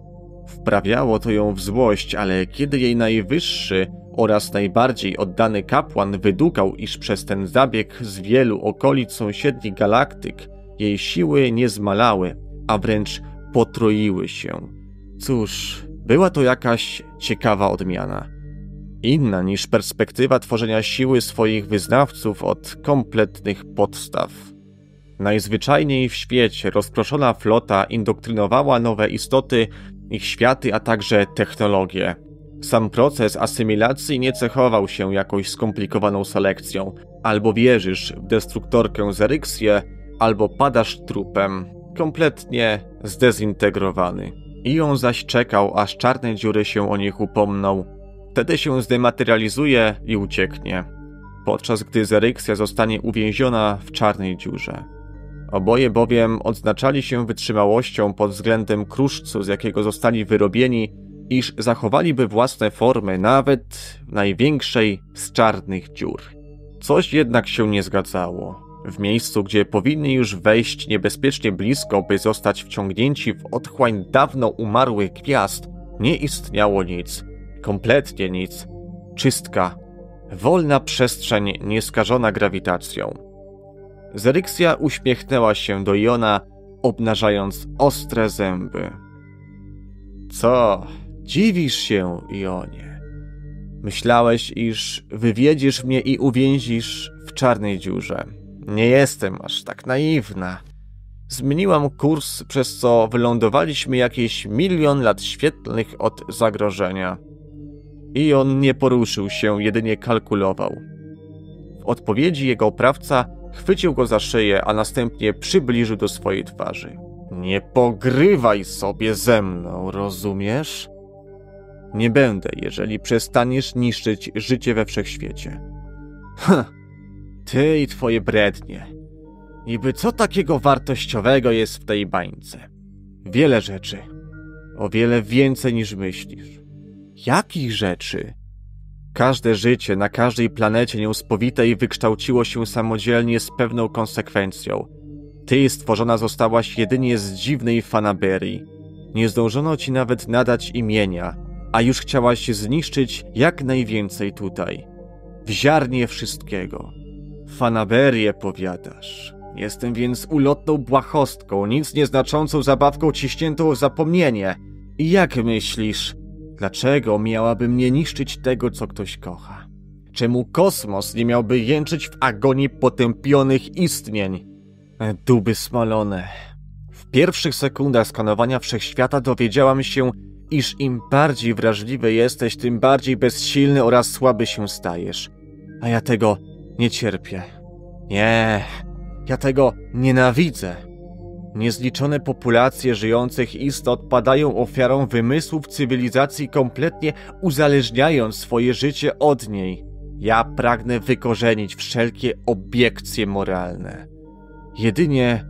Wprawiało to ją w złość, ale kiedy jej najwyższy oraz najbardziej oddany kapłan wydukał, iż przez ten zabieg z wielu okolic sąsiednich galaktyk jej siły nie zmalały, a wręcz potroiły się. Cóż, była to jakaś ciekawa odmiana. Inna niż perspektywa tworzenia siły swoich wyznawców od kompletnych podstaw. Najzwyczajniej w świecie rozproszona flota indoktrynowała nowe istoty, ich światy, a także technologie. Sam proces asymilacji nie cechował się jakąś skomplikowaną selekcją. Albo wierzysz w destruktorkę Zeryksję, albo padasz trupem, kompletnie zdezintegrowany. Ion zaś czekał, aż czarne dziury się o nich upomną. Wtedy się zdematerializuje i ucieknie, podczas gdy Zeryksja zostanie uwięziona w czarnej dziurze. Oboje bowiem odznaczali się wytrzymałością pod względem kruszcu, z jakiego zostali wyrobieni, iż zachowaliby własne formy nawet w największej z czarnych dziur. Coś jednak się nie zgadzało. W miejscu, gdzie powinni już wejść niebezpiecznie blisko, by zostać wciągnięci w otchłań dawno umarłych gwiazd, nie istniało nic. Kompletnie nic. Czystka. Wolna przestrzeń nieskażona grawitacją. Zeryksja uśmiechnęła się do Iona, obnażając ostre zęby. Co? Dziwisz się, Ionie? Myślałeś, iż wywiedziesz mnie i uwięzisz w czarnej dziurze. Nie jestem aż tak naiwna. Zmieniłam kurs, przez co wylądowaliśmy jakieś milion lat świetlnych od zagrożenia. Ion nie poruszył się, jedynie kalkulował. W odpowiedzi jego oprawca chwycił go za szyję, a następnie przybliżył do swojej twarzy. Nie pogrywaj sobie ze mną, rozumiesz? Nie będę, jeżeli przestaniesz niszczyć życie we wszechświecie. Ha! Ty i twoje brednie. Niby co takiego wartościowego jest w tej bańce? Wiele rzeczy. O wiele więcej niż myślisz. Jakich rzeczy? Każde życie na każdej planecie nieuspołitej wykształciło się samodzielnie z pewną konsekwencją. Ty stworzona zostałaś jedynie z dziwnej fanaberii. Nie zdążono ci nawet nadać imienia, a już chciałaś zniszczyć jak najwięcej tutaj. W ziarnie wszystkiego. Fanaberię powiadasz. Jestem więc ulotną błahostką, nic nieznaczącą zabawką ciśniętą w zapomnienie. I jak myślisz, dlaczego miałaby mnie niszczyć tego, co ktoś kocha? Czemu kosmos nie miałby jęczyć w agonii potępionych istnień? Duby smolone. W pierwszych sekundach skanowania wszechświata dowiedziałam się, iż im bardziej wrażliwy jesteś, tym bardziej bezsilny oraz słaby się stajesz. A ja tego nie cierpię. Nie, ja tego nienawidzę. Niezliczone populacje żyjących istot padają ofiarą wymysłów cywilizacji, kompletnie uzależniając swoje życie od niej. Ja pragnę wykorzenić wszelkie obiekcje moralne. Jedynie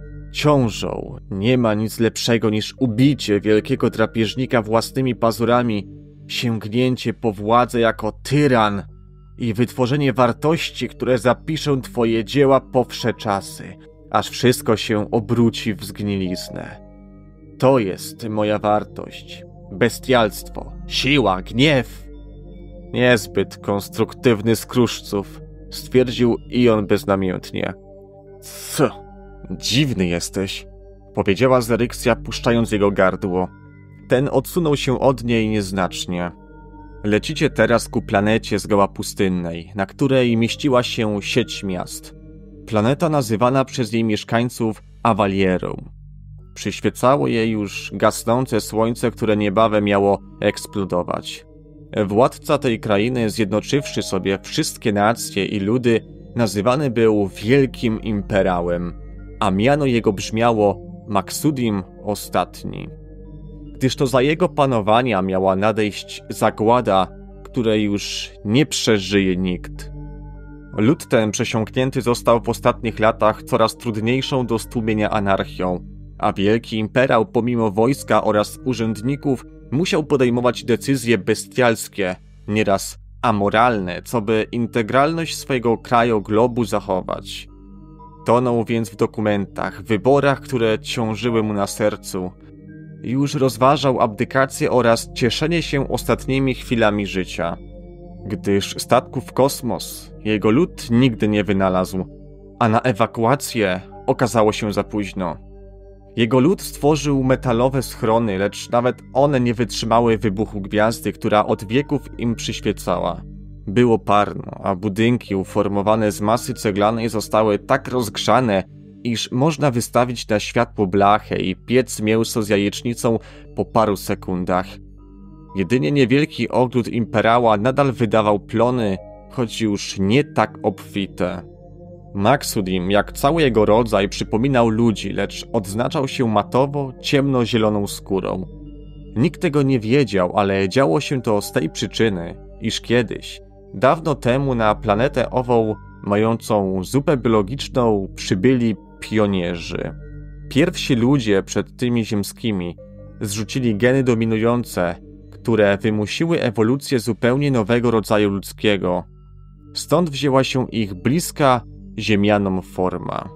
ciążą nie ma nic lepszego niż ubicie wielkiego drapieżnika własnymi pazurami sięgnięcie po władzę jako tyran i wytworzenie wartości, które zapiszą twoje dzieła po wsze czasy, aż wszystko się obróci w zgniliznę. To jest moja wartość. Bestialstwo, siła, gniew. Niezbyt konstruktywny z kruszców, stwierdził Ion beznamiętnie. Co? Dziwny jesteś, powiedziała Zeryksja, puszczając jego gardło. Ten odsunął się od niej nieznacznie. Lecicie teraz ku planecie zgoła pustynnej, na której mieściła się sieć miast. Planeta nazywana przez jej mieszkańców Avalierą. Przyświecało jej już gasnące słońce, które niebawem miało eksplodować. Władca tej krainy, zjednoczywszy sobie wszystkie nacje i ludy, nazywany był Wielkim Imperałem, a miano jego brzmiało Maksudim Ostatni. Gdyż to za jego panowania miała nadejść zagłada, której już nie przeżyje nikt. Lud ten przesiąknięty został w ostatnich latach coraz trudniejszą do stłumienia anarchią, a Wielki Imperał pomimo wojska oraz urzędników musiał podejmować decyzje bestialskie, nieraz amoralne, co by integralność swojego krajoglobu zachować. Tonął więc w dokumentach, wyborach, które ciążyły mu na sercu. Już rozważał abdykację oraz cieszenie się ostatnimi chwilami życia. Gdyż statków w kosmos jego lud nigdy nie wynalazł, a na ewakuację okazało się za późno. Jego lud stworzył metalowe schrony, lecz nawet one nie wytrzymały wybuchu gwiazdy, która od wieków im przyświecała. Było parno, a budynki uformowane z masy ceglanej zostały tak rozgrzane, iż można wystawić na światło blachę i piec mięso z jajecznicą po paru sekundach. Jedynie niewielki ogród Imperała nadal wydawał plony, choć już nie tak obfite. Maksudim, jak cały jego rodzaj, przypominał ludzi, lecz odznaczał się matowo, ciemnozieloną skórą. Nikt tego nie wiedział, ale działo się to z tej przyczyny, iż kiedyś, dawno temu na planetę ową, mającą zupę biologiczną, przybyli pionierzy. Pierwsi ludzie przed tymi ziemskimi zrzucili geny dominujące, które wymusiły ewolucję zupełnie nowego rodzaju ludzkiego. Stąd wzięła się ich bliska ziemianom forma.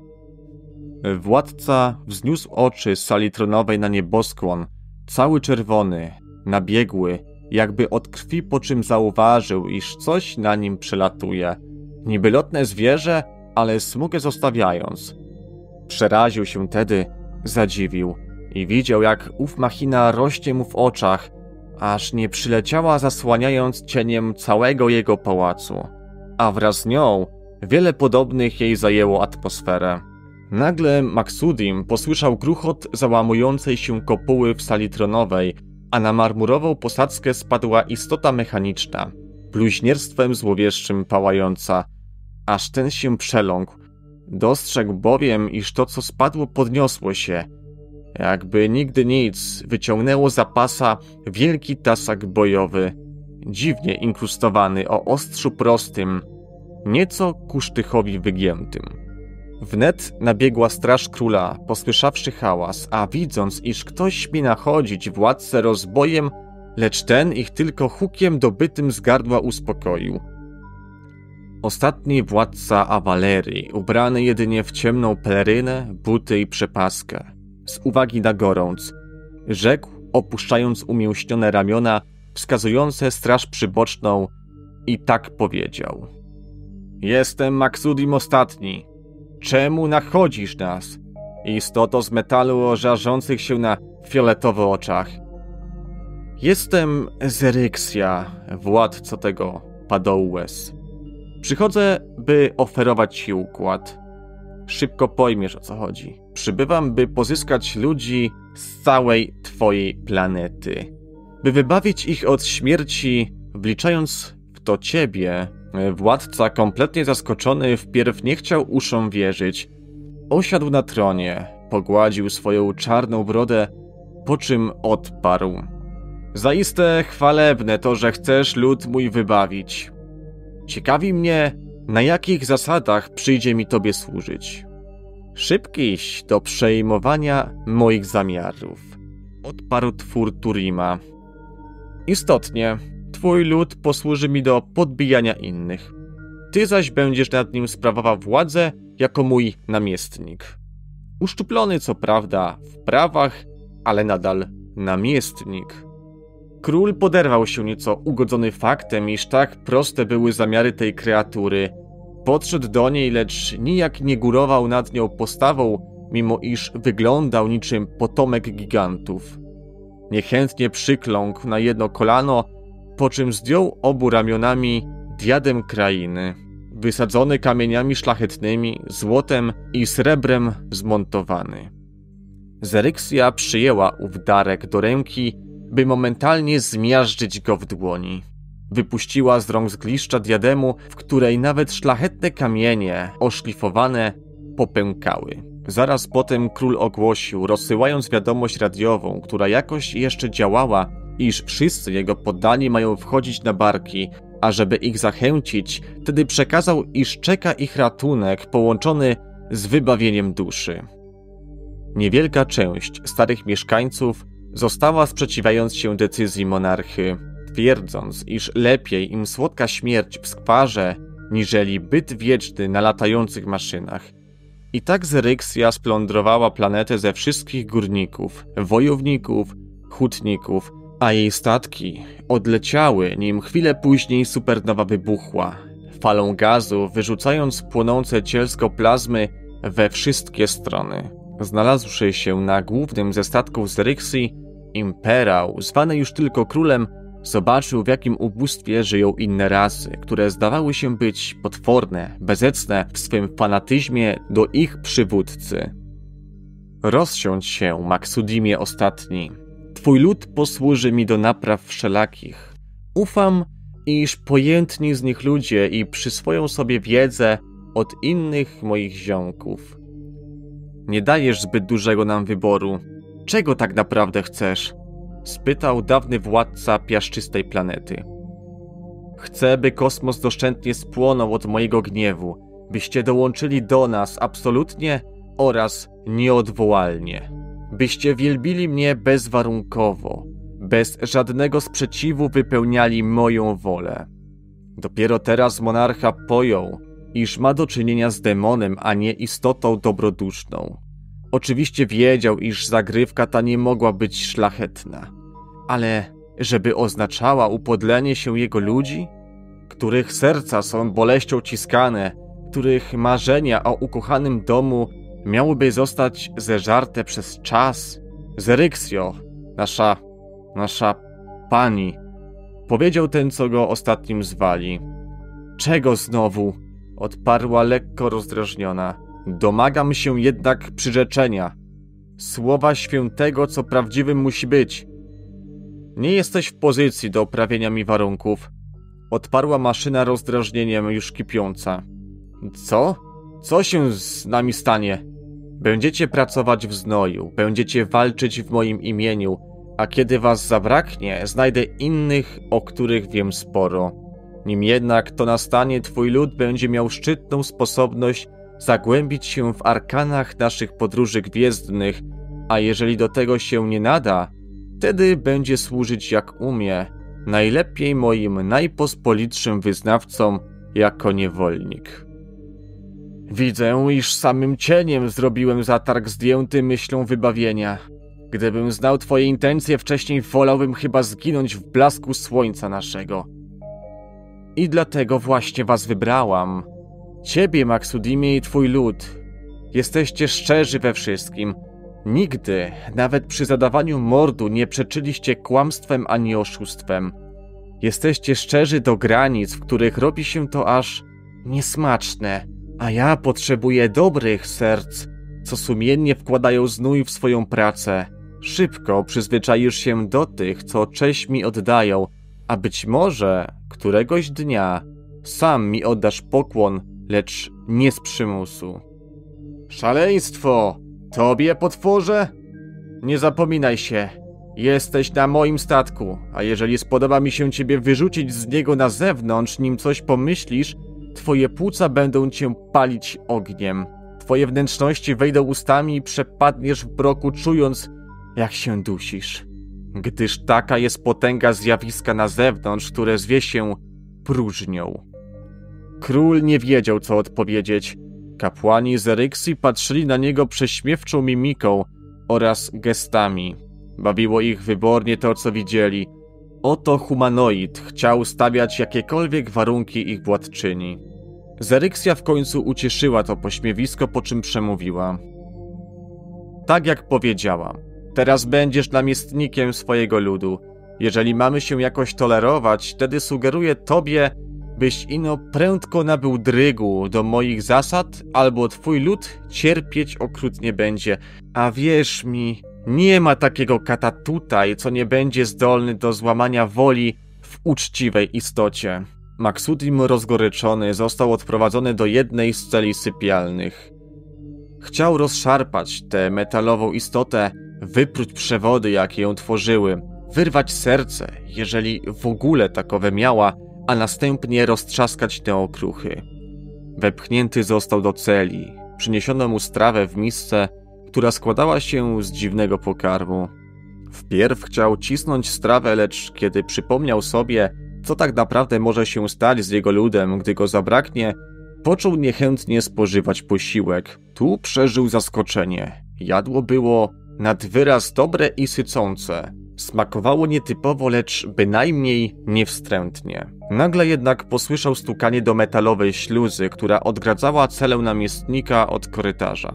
Władca wzniósł oczy z sali tronowej na nieboskłon, cały czerwony, nabiegły, jakby od krwi, po czym zauważył, iż coś na nim przelatuje. Niby lotne zwierzę, ale smugę zostawiając. Przeraził się tedy, zadziwił i widział, jak ów machina rośnie mu w oczach, aż nie przyleciała, zasłaniając cieniem całego jego pałacu. A wraz z nią wiele podobnych jej zajęło atmosferę. Nagle Maksudim posłyszał gruchot załamującej się kopuły w sali tronowej, a na marmurową posadzkę spadła istota mechaniczna, bluźnierstwem złowieszczym pałająca. Aż ten się przeląkł. Dostrzegł bowiem, iż to, co spadło, podniosło się. Jakby nigdy nic, wyciągnęło za pasa wielki tasak bojowy, dziwnie inkrustowany o ostrzu prostym, nieco ku sztychowi wygiętym. Wnet nabiegła straż króla, posłyszawszy hałas, a widząc, iż ktoś śmie nachodzić władcę rozbojem, lecz ten ich tylko hukiem dobytym z gardła uspokoił. Ostatni władca Avalerii, ubrany jedynie w ciemną pelerynę, buty i przepaskę, z uwagi na gorąc, rzekł, opuszczając umięśnione ramiona, wskazujące straż przyboczną, i tak powiedział. Jestem Maksudim Ostatni. Czemu nachodzisz nas? Istoto z metalu o żarzących się na fioletowo oczach. Jestem Zeryksja, władco tego Padołłes. Przychodzę, by oferować ci układ. Szybko pojmiesz, o co chodzi. Przybywam, by pozyskać ludzi z całej twojej planety. By wybawić ich od śmierci, wliczając w to ciebie. Władca, kompletnie zaskoczony, wpierw nie chciał uszom wierzyć. Osiadł na tronie, pogładził swoją czarną brodę, po czym odparł. Zaiste chwalebne to, że chcesz lud mój wybawić. Ciekawi mnie, na jakich zasadach przyjdzie mi tobie służyć. Szybkiś do przejmowania moich zamiarów, odparł twór Turima. Istotnie, twój lud posłuży mi do podbijania innych. Ty zaś będziesz nad nim sprawował władzę jako mój namiestnik. Uszczuplony co prawda w prawach, ale nadal namiestnik. Król poderwał się nieco ugodzony faktem, iż tak proste były zamiary tej kreatury. Podszedł do niej, lecz nijak nie górował nad nią postawą, mimo iż wyglądał niczym potomek gigantów. Niechętnie przykląkł na jedno kolano, po czym zdjął obu ramionami diadem krainy, wysadzony kamieniami szlachetnymi, złotem i srebrem zmontowany. Zeryksja przyjęła ów darek do ręki, by momentalnie zmiażdżyć go w dłoni. Wypuściła z rąk zgliszcza diademu, w której nawet szlachetne kamienie, oszlifowane, popękały. Zaraz potem król ogłosił, rozsyłając wiadomość radiową, która jakoś jeszcze działała, iż wszyscy jego poddani mają wchodzić na barki, a żeby ich zachęcić, wtedy przekazał, iż czeka ich ratunek połączony z wybawieniem duszy. Niewielka część starych mieszkańców została sprzeciwiając się decyzji monarchy, twierdząc, iż lepiej im słodka śmierć w skwarze, niżeli byt wieczny na latających maszynach. I tak Zeryksja splądrowała planetę ze wszystkich górników, wojowników, hutników, a jej statki odleciały, nim chwilę później supernowa wybuchła, falą gazu wyrzucając płonące cielsko plazmy we wszystkie strony. Znalazłszy się na głównym ze statków Zeryksji, imperał, zwany już tylko królem, zobaczył, w jakim ubóstwie żyją inne rasy, które zdawały się być potworne, bezecne w swym fanatyzmie do ich przywódcy. Rozsiądź się, Maksudimie ostatni. Twój lud posłuży mi do napraw wszelakich. Ufam, iż pojętni z nich ludzie i przyswoją sobie wiedzę od innych moich ziomków. Nie dajesz zbyt dużego nam wyboru. Czego tak naprawdę chcesz? Spytał dawny władca piaszczystej planety. Chcę, by kosmos doszczętnie spłonął od mojego gniewu, byście dołączyli do nas absolutnie oraz nieodwołalnie. Byście wielbili mnie bezwarunkowo, bez żadnego sprzeciwu wypełniali moją wolę. Dopiero teraz monarcha pojął, iż ma do czynienia z demonem, a nie istotą dobroduszną. Oczywiście wiedział, iż zagrywka ta nie mogła być szlachetna, ale żeby oznaczała upodlenie się jego ludzi, których serca są boleścią ciskane, których marzenia o ukochanym domu miałyby zostać zeżarte przez czas. Zeryksjo, nasza, nasza pani, powiedział ten, co go ostatnim zwali. Czego znowu? Odparła lekko rozdrażniona. Domagam się jednak przyrzeczenia. Słowa świętego, co prawdziwym musi być. Nie jesteś w pozycji do oprawienia mi warunków. Odparła maszyna rozdrażnieniem już kipiąca. Co? Co się z nami stanie? Będziecie pracować w znoju, będziecie walczyć w moim imieniu, a kiedy was zabraknie, znajdę innych, o których wiem sporo. Nim jednak to nastanie, twój lud będzie miał szczytną sposobność zagłębić się w arkanach naszych podróży gwiezdnych, a jeżeli do tego się nie nada, wtedy będzie służyć jak umie, najlepiej moim najpospolitszym wyznawcom jako niewolnik. Widzę, iż samym cieniem zrobiłem zatarg zdjęty myślą wybawienia. Gdybym znał twoje intencje wcześniej, wolałbym chyba zginąć w blasku słońca naszego. I dlatego właśnie was wybrałam. Ciebie, Maksudimie, i twój lud. Jesteście szczerzy we wszystkim. Nigdy, nawet przy zadawaniu mordu, nie przeczyliście kłamstwem ani oszustwem. Jesteście szczerzy do granic, w których robi się to aż niesmaczne, a ja potrzebuję dobrych serc, co sumiennie wkładają znój w swoją pracę. Szybko przyzwyczaisz się do tych, co cześć mi oddają, a być może któregoś dnia sam mi oddasz pokłon, lecz nie z przymusu. Szaleństwo! Tobie, potworze? Nie zapominaj się, jesteś na moim statku, a jeżeli spodoba mi się ciebie wyrzucić z niego na zewnątrz, nim coś pomyślisz, twoje płuca będą cię palić ogniem. Twoje wnętrzności wejdą ustami i przepadniesz w broku, czując, jak się dusisz. gdyż taka jest potęga zjawiska na zewnątrz, które zwie się próżnią. Król nie wiedział, co odpowiedzieć. Kapłani z Eryksji patrzyli na niego prześmiewczą mimiką oraz gestami. Bawiło ich wybornie to, co widzieli. Oto humanoid chciał stawiać jakiekolwiek warunki ich władczyni. Zeryksja w końcu ucieszyła to pośmiewisko, po czym przemówiła. Tak jak powiedziałam, teraz będziesz namiestnikiem swojego ludu. Jeżeli mamy się jakoś tolerować, wtedy sugeruję tobie, byś ino prędko nabył drygu do moich zasad, albo twój lud cierpieć okrutnie będzie. A wierz mi, nie ma takiego kata tutaj, co nie będzie zdolny do złamania woli w uczciwej istocie. Maksudim rozgoryczony został odprowadzony do jednej z celi sypialnych. Chciał rozszarpać tę metalową istotę, wypróć przewody, jakie ją tworzyły, wyrwać serce, jeżeli w ogóle takowe miała, a następnie roztrzaskać te okruchy. Wepchnięty został do celi. Przyniesiono mu strawę w misce, która składała się z dziwnego pokarmu. Wpierw chciał cisnąć strawę, lecz kiedy przypomniał sobie, co tak naprawdę może się stać z jego ludem, gdy go zabraknie, począł niechętnie spożywać posiłek. Tu przeżył zaskoczenie. Jadło było nad wyraz dobre i sycące. Smakowało nietypowo, lecz bynajmniej niewstrętnie. Nagle jednak posłyszał stukanie do metalowej śluzy, która odgradzała celę namiestnika od korytarza.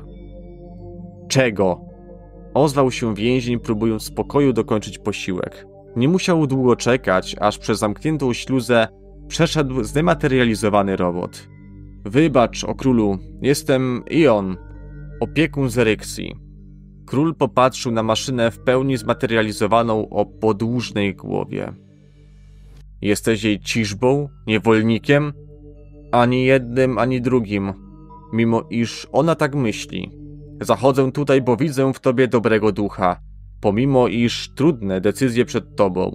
Czego? Ozwał się więzień, próbując w spokoju dokończyć posiłek. Nie musiał długo czekać, aż przez zamkniętą śluzę przeszedł zdematerializowany robot. Wybacz, o królu, jestem Ion, opiekun z Eryksji. Król popatrzył na maszynę w pełni zmaterializowaną o podłużnej głowie. Jesteś jej ciżbą, niewolnikiem? Ani jednym, ani drugim, mimo iż ona tak myśli. Zachodzę tutaj, bo widzę w tobie dobrego ducha, pomimo iż trudne decyzje przed tobą.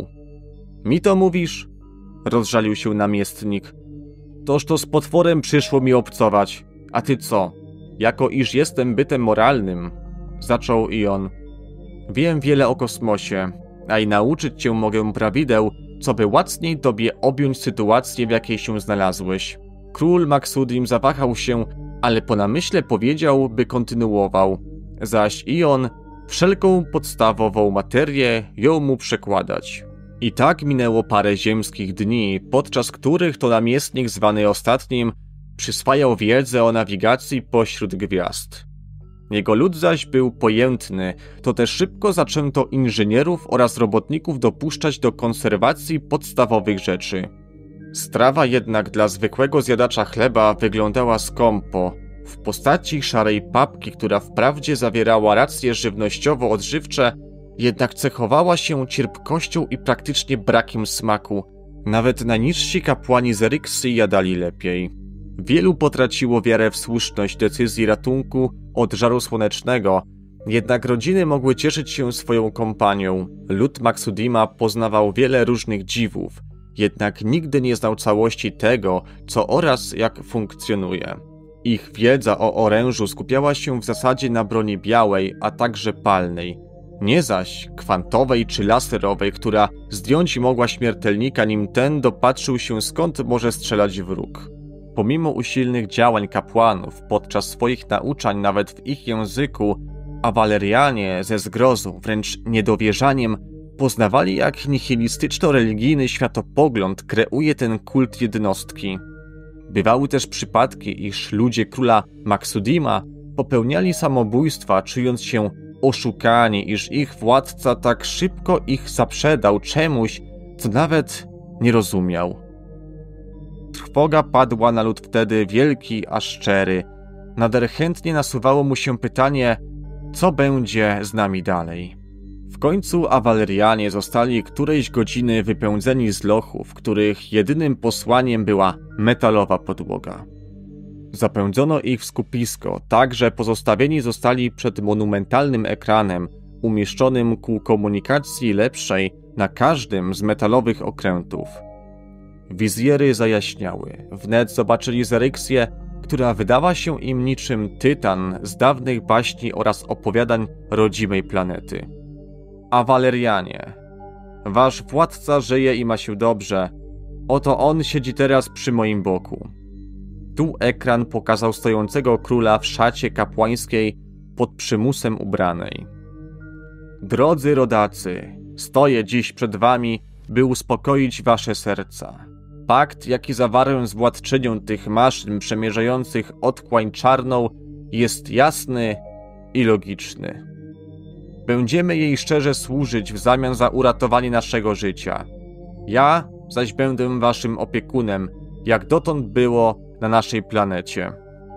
Mi to mówisz? Rozżalił się namiestnik. Toż to z potworem przyszło mi obcować. A ty co? Jako iż jestem bytem moralnym, zaczął Ion. Wiem wiele o kosmosie, a i nauczyć cię mogę prawideł, co by łatwiej tobie objąć sytuację, w jakiej się znalazłeś. Król Maksudim zawahał się, ale po namyśle powiedział, by kontynuował, zaś Ion wszelką podstawową materię jął mu przekładać. I tak minęło parę ziemskich dni, podczas których to namiestnik zwany ostatnim przyswajał wiedzę o nawigacji pośród gwiazd. Jego lud zaś był pojętny, to też szybko zaczęto inżynierów oraz robotników dopuszczać do konserwacji podstawowych rzeczy. Strawa jednak dla zwykłego zjadacza chleba wyglądała skąpo, w postaci szarej papki, która wprawdzie zawierała racje żywnościowo-odżywcze, jednak cechowała się cierpkością i praktycznie brakiem smaku. Nawet najniżsi kapłani z Eryksji jadali lepiej. Wielu potraciło wiarę w słuszność decyzji ratunku od żaru słonecznego, jednak rodziny mogły cieszyć się swoją kompanią. Lud Maksudima poznawał wiele różnych dziwów, jednak nigdy nie znał całości tego, co oraz jak funkcjonuje. Ich wiedza o orężu skupiała się w zasadzie na broni białej, a także palnej. Nie zaś kwantowej czy laserowej, która zdjąć mogła śmiertelnika, nim ten dopatrzył się, skąd może strzelać wróg. Pomimo usilnych działań kapłanów podczas swoich nauczań nawet w ich języku, a Walerianie ze zgrozą, wręcz niedowierzaniem, poznawali, jak nihilistyczno-religijny światopogląd kreuje ten kult jednostki. Bywały też przypadki, iż ludzie króla Maksudima popełniali samobójstwa, czując się oszukani, iż ich władca tak szybko ich zaprzedał czemuś, co nawet nie rozumiał. Trwoga padła na lud wtedy wielki a szczery. Nader chętnie nasuwało mu się pytanie, co będzie z nami dalej. W końcu Awalerianie zostali którejś godziny wypędzeni z lochów, których jedynym posłaniem była metalowa podłoga. Zapędzono ich w skupisko, tak że pozostawieni zostali przed monumentalnym ekranem, umieszczonym ku komunikacji lepszej na każdym z metalowych okrętów. Wizjery zajaśniały. Wnet zobaczyli Eryksję, która wydała się im niczym tytan z dawnych baśni oraz opowiadań rodzimej planety. A Walerianie, Wasz władca żyje i ma się dobrze. Oto on siedzi teraz przy moim boku. Tu ekran pokazał stojącego króla w szacie kapłańskiej pod przymusem ubranej. Drodzy rodacy, stoję dziś przed wami, by uspokoić wasze serca. Pakt, jaki zawarłem z władczynią tych maszyn przemierzających otchłań czarną, jest jasny i logiczny. Będziemy jej szczerze służyć w zamian za uratowanie naszego życia. Ja zaś będę waszym opiekunem, jak dotąd było na naszej planecie.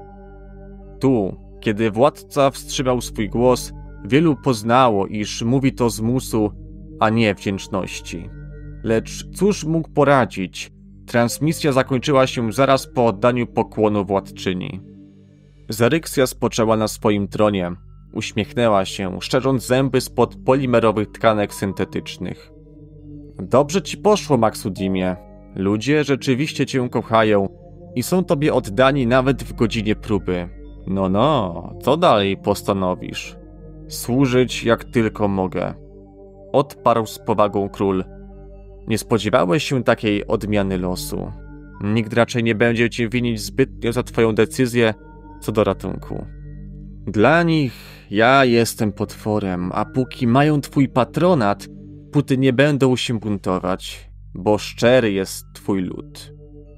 Tu, kiedy władca wstrzymał swój głos, wielu poznało, iż mówi to z musu, a nie wdzięczności. Lecz cóż mógł poradzić? Transmisja zakończyła się zaraz po oddaniu pokłonu władczyni. Zaryksja spoczęła na swoim tronie. Uśmiechnęła się, szczerząc zęby spod polimerowych tkanek syntetycznych. Dobrze ci poszło, Maksudimie. Ludzie rzeczywiście cię kochają i są tobie oddani nawet w godzinie próby. No, no, co dalej postanowisz? Służyć jak tylko mogę. Odparł z powagą król. Nie spodziewałeś się takiej odmiany losu. Nikt raczej nie będzie cię winić zbytnio za twoją decyzję co do ratunku. Dla nich ja jestem potworem, a póki mają twój patronat, póty nie będą się buntować, bo szczery jest twój lud.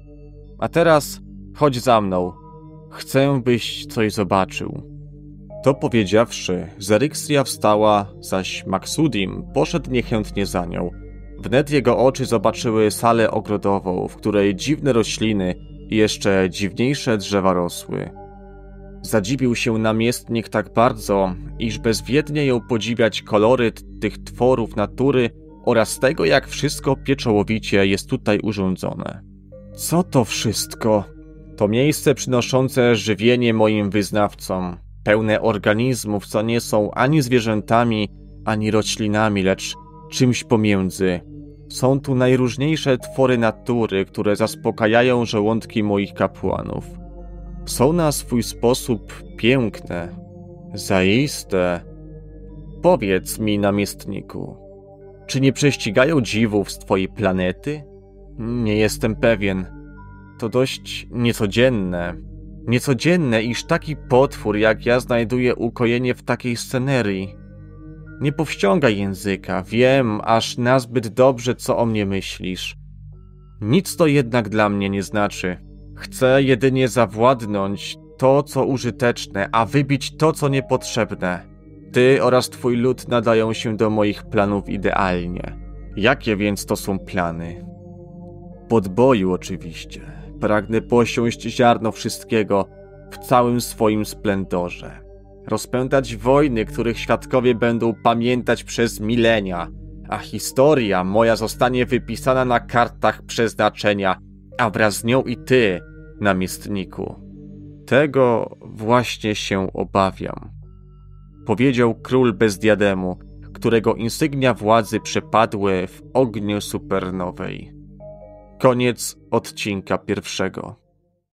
A teraz chodź za mną. Chcę, byś coś zobaczył. To powiedziawszy, Zaryksja wstała, zaś Maksudim poszedł niechętnie za nią. Wnet jego oczy zobaczyły salę ogrodową, w której dziwne rośliny i jeszcze dziwniejsze drzewa rosły. Zadziwił się namiestnik tak bardzo, iż bezwiednie jął podziwiać koloryt tych tworów natury oraz tego, jak wszystko pieczołowicie jest tutaj urządzone. Co to wszystko? To miejsce przynoszące żywienie moim wyznawcom, pełne organizmów, co nie są ani zwierzętami, ani roślinami, lecz czymś pomiędzy. Są tu najróżniejsze twory natury, które zaspokajają żołądki moich kapłanów. Są na swój sposób piękne, zaiste. Powiedz mi, namiestniku, czy nie prześcigają dziwów z twojej planety? Nie jestem pewien. To dość niecodzienne. Niecodzienne, iż taki potwór jak ja znajduje ukojenie w takiej scenerii. Nie powściągaj języka, wiem aż nazbyt dobrze, co o mnie myślisz. Nic to jednak dla mnie nie znaczy. Chcę jedynie zawładnąć to, co użyteczne, a wybić to, co niepotrzebne. Ty oraz twój lud nadają się do moich planów idealnie. Jakie więc to są plany? Podboju oczywiście. Pragnę posiąść ziarno wszystkiego w całym swoim splendorze. Rozpętać wojny, których świadkowie będą pamiętać przez milenia, a historia moja zostanie wypisana na kartach przeznaczenia, a wraz z nią i ty, namiestniku. Tego właśnie się obawiam. Powiedział król bez diademu, którego insygnia władzy przepadły w ogniu supernowej. Koniec odcinka pierwszego.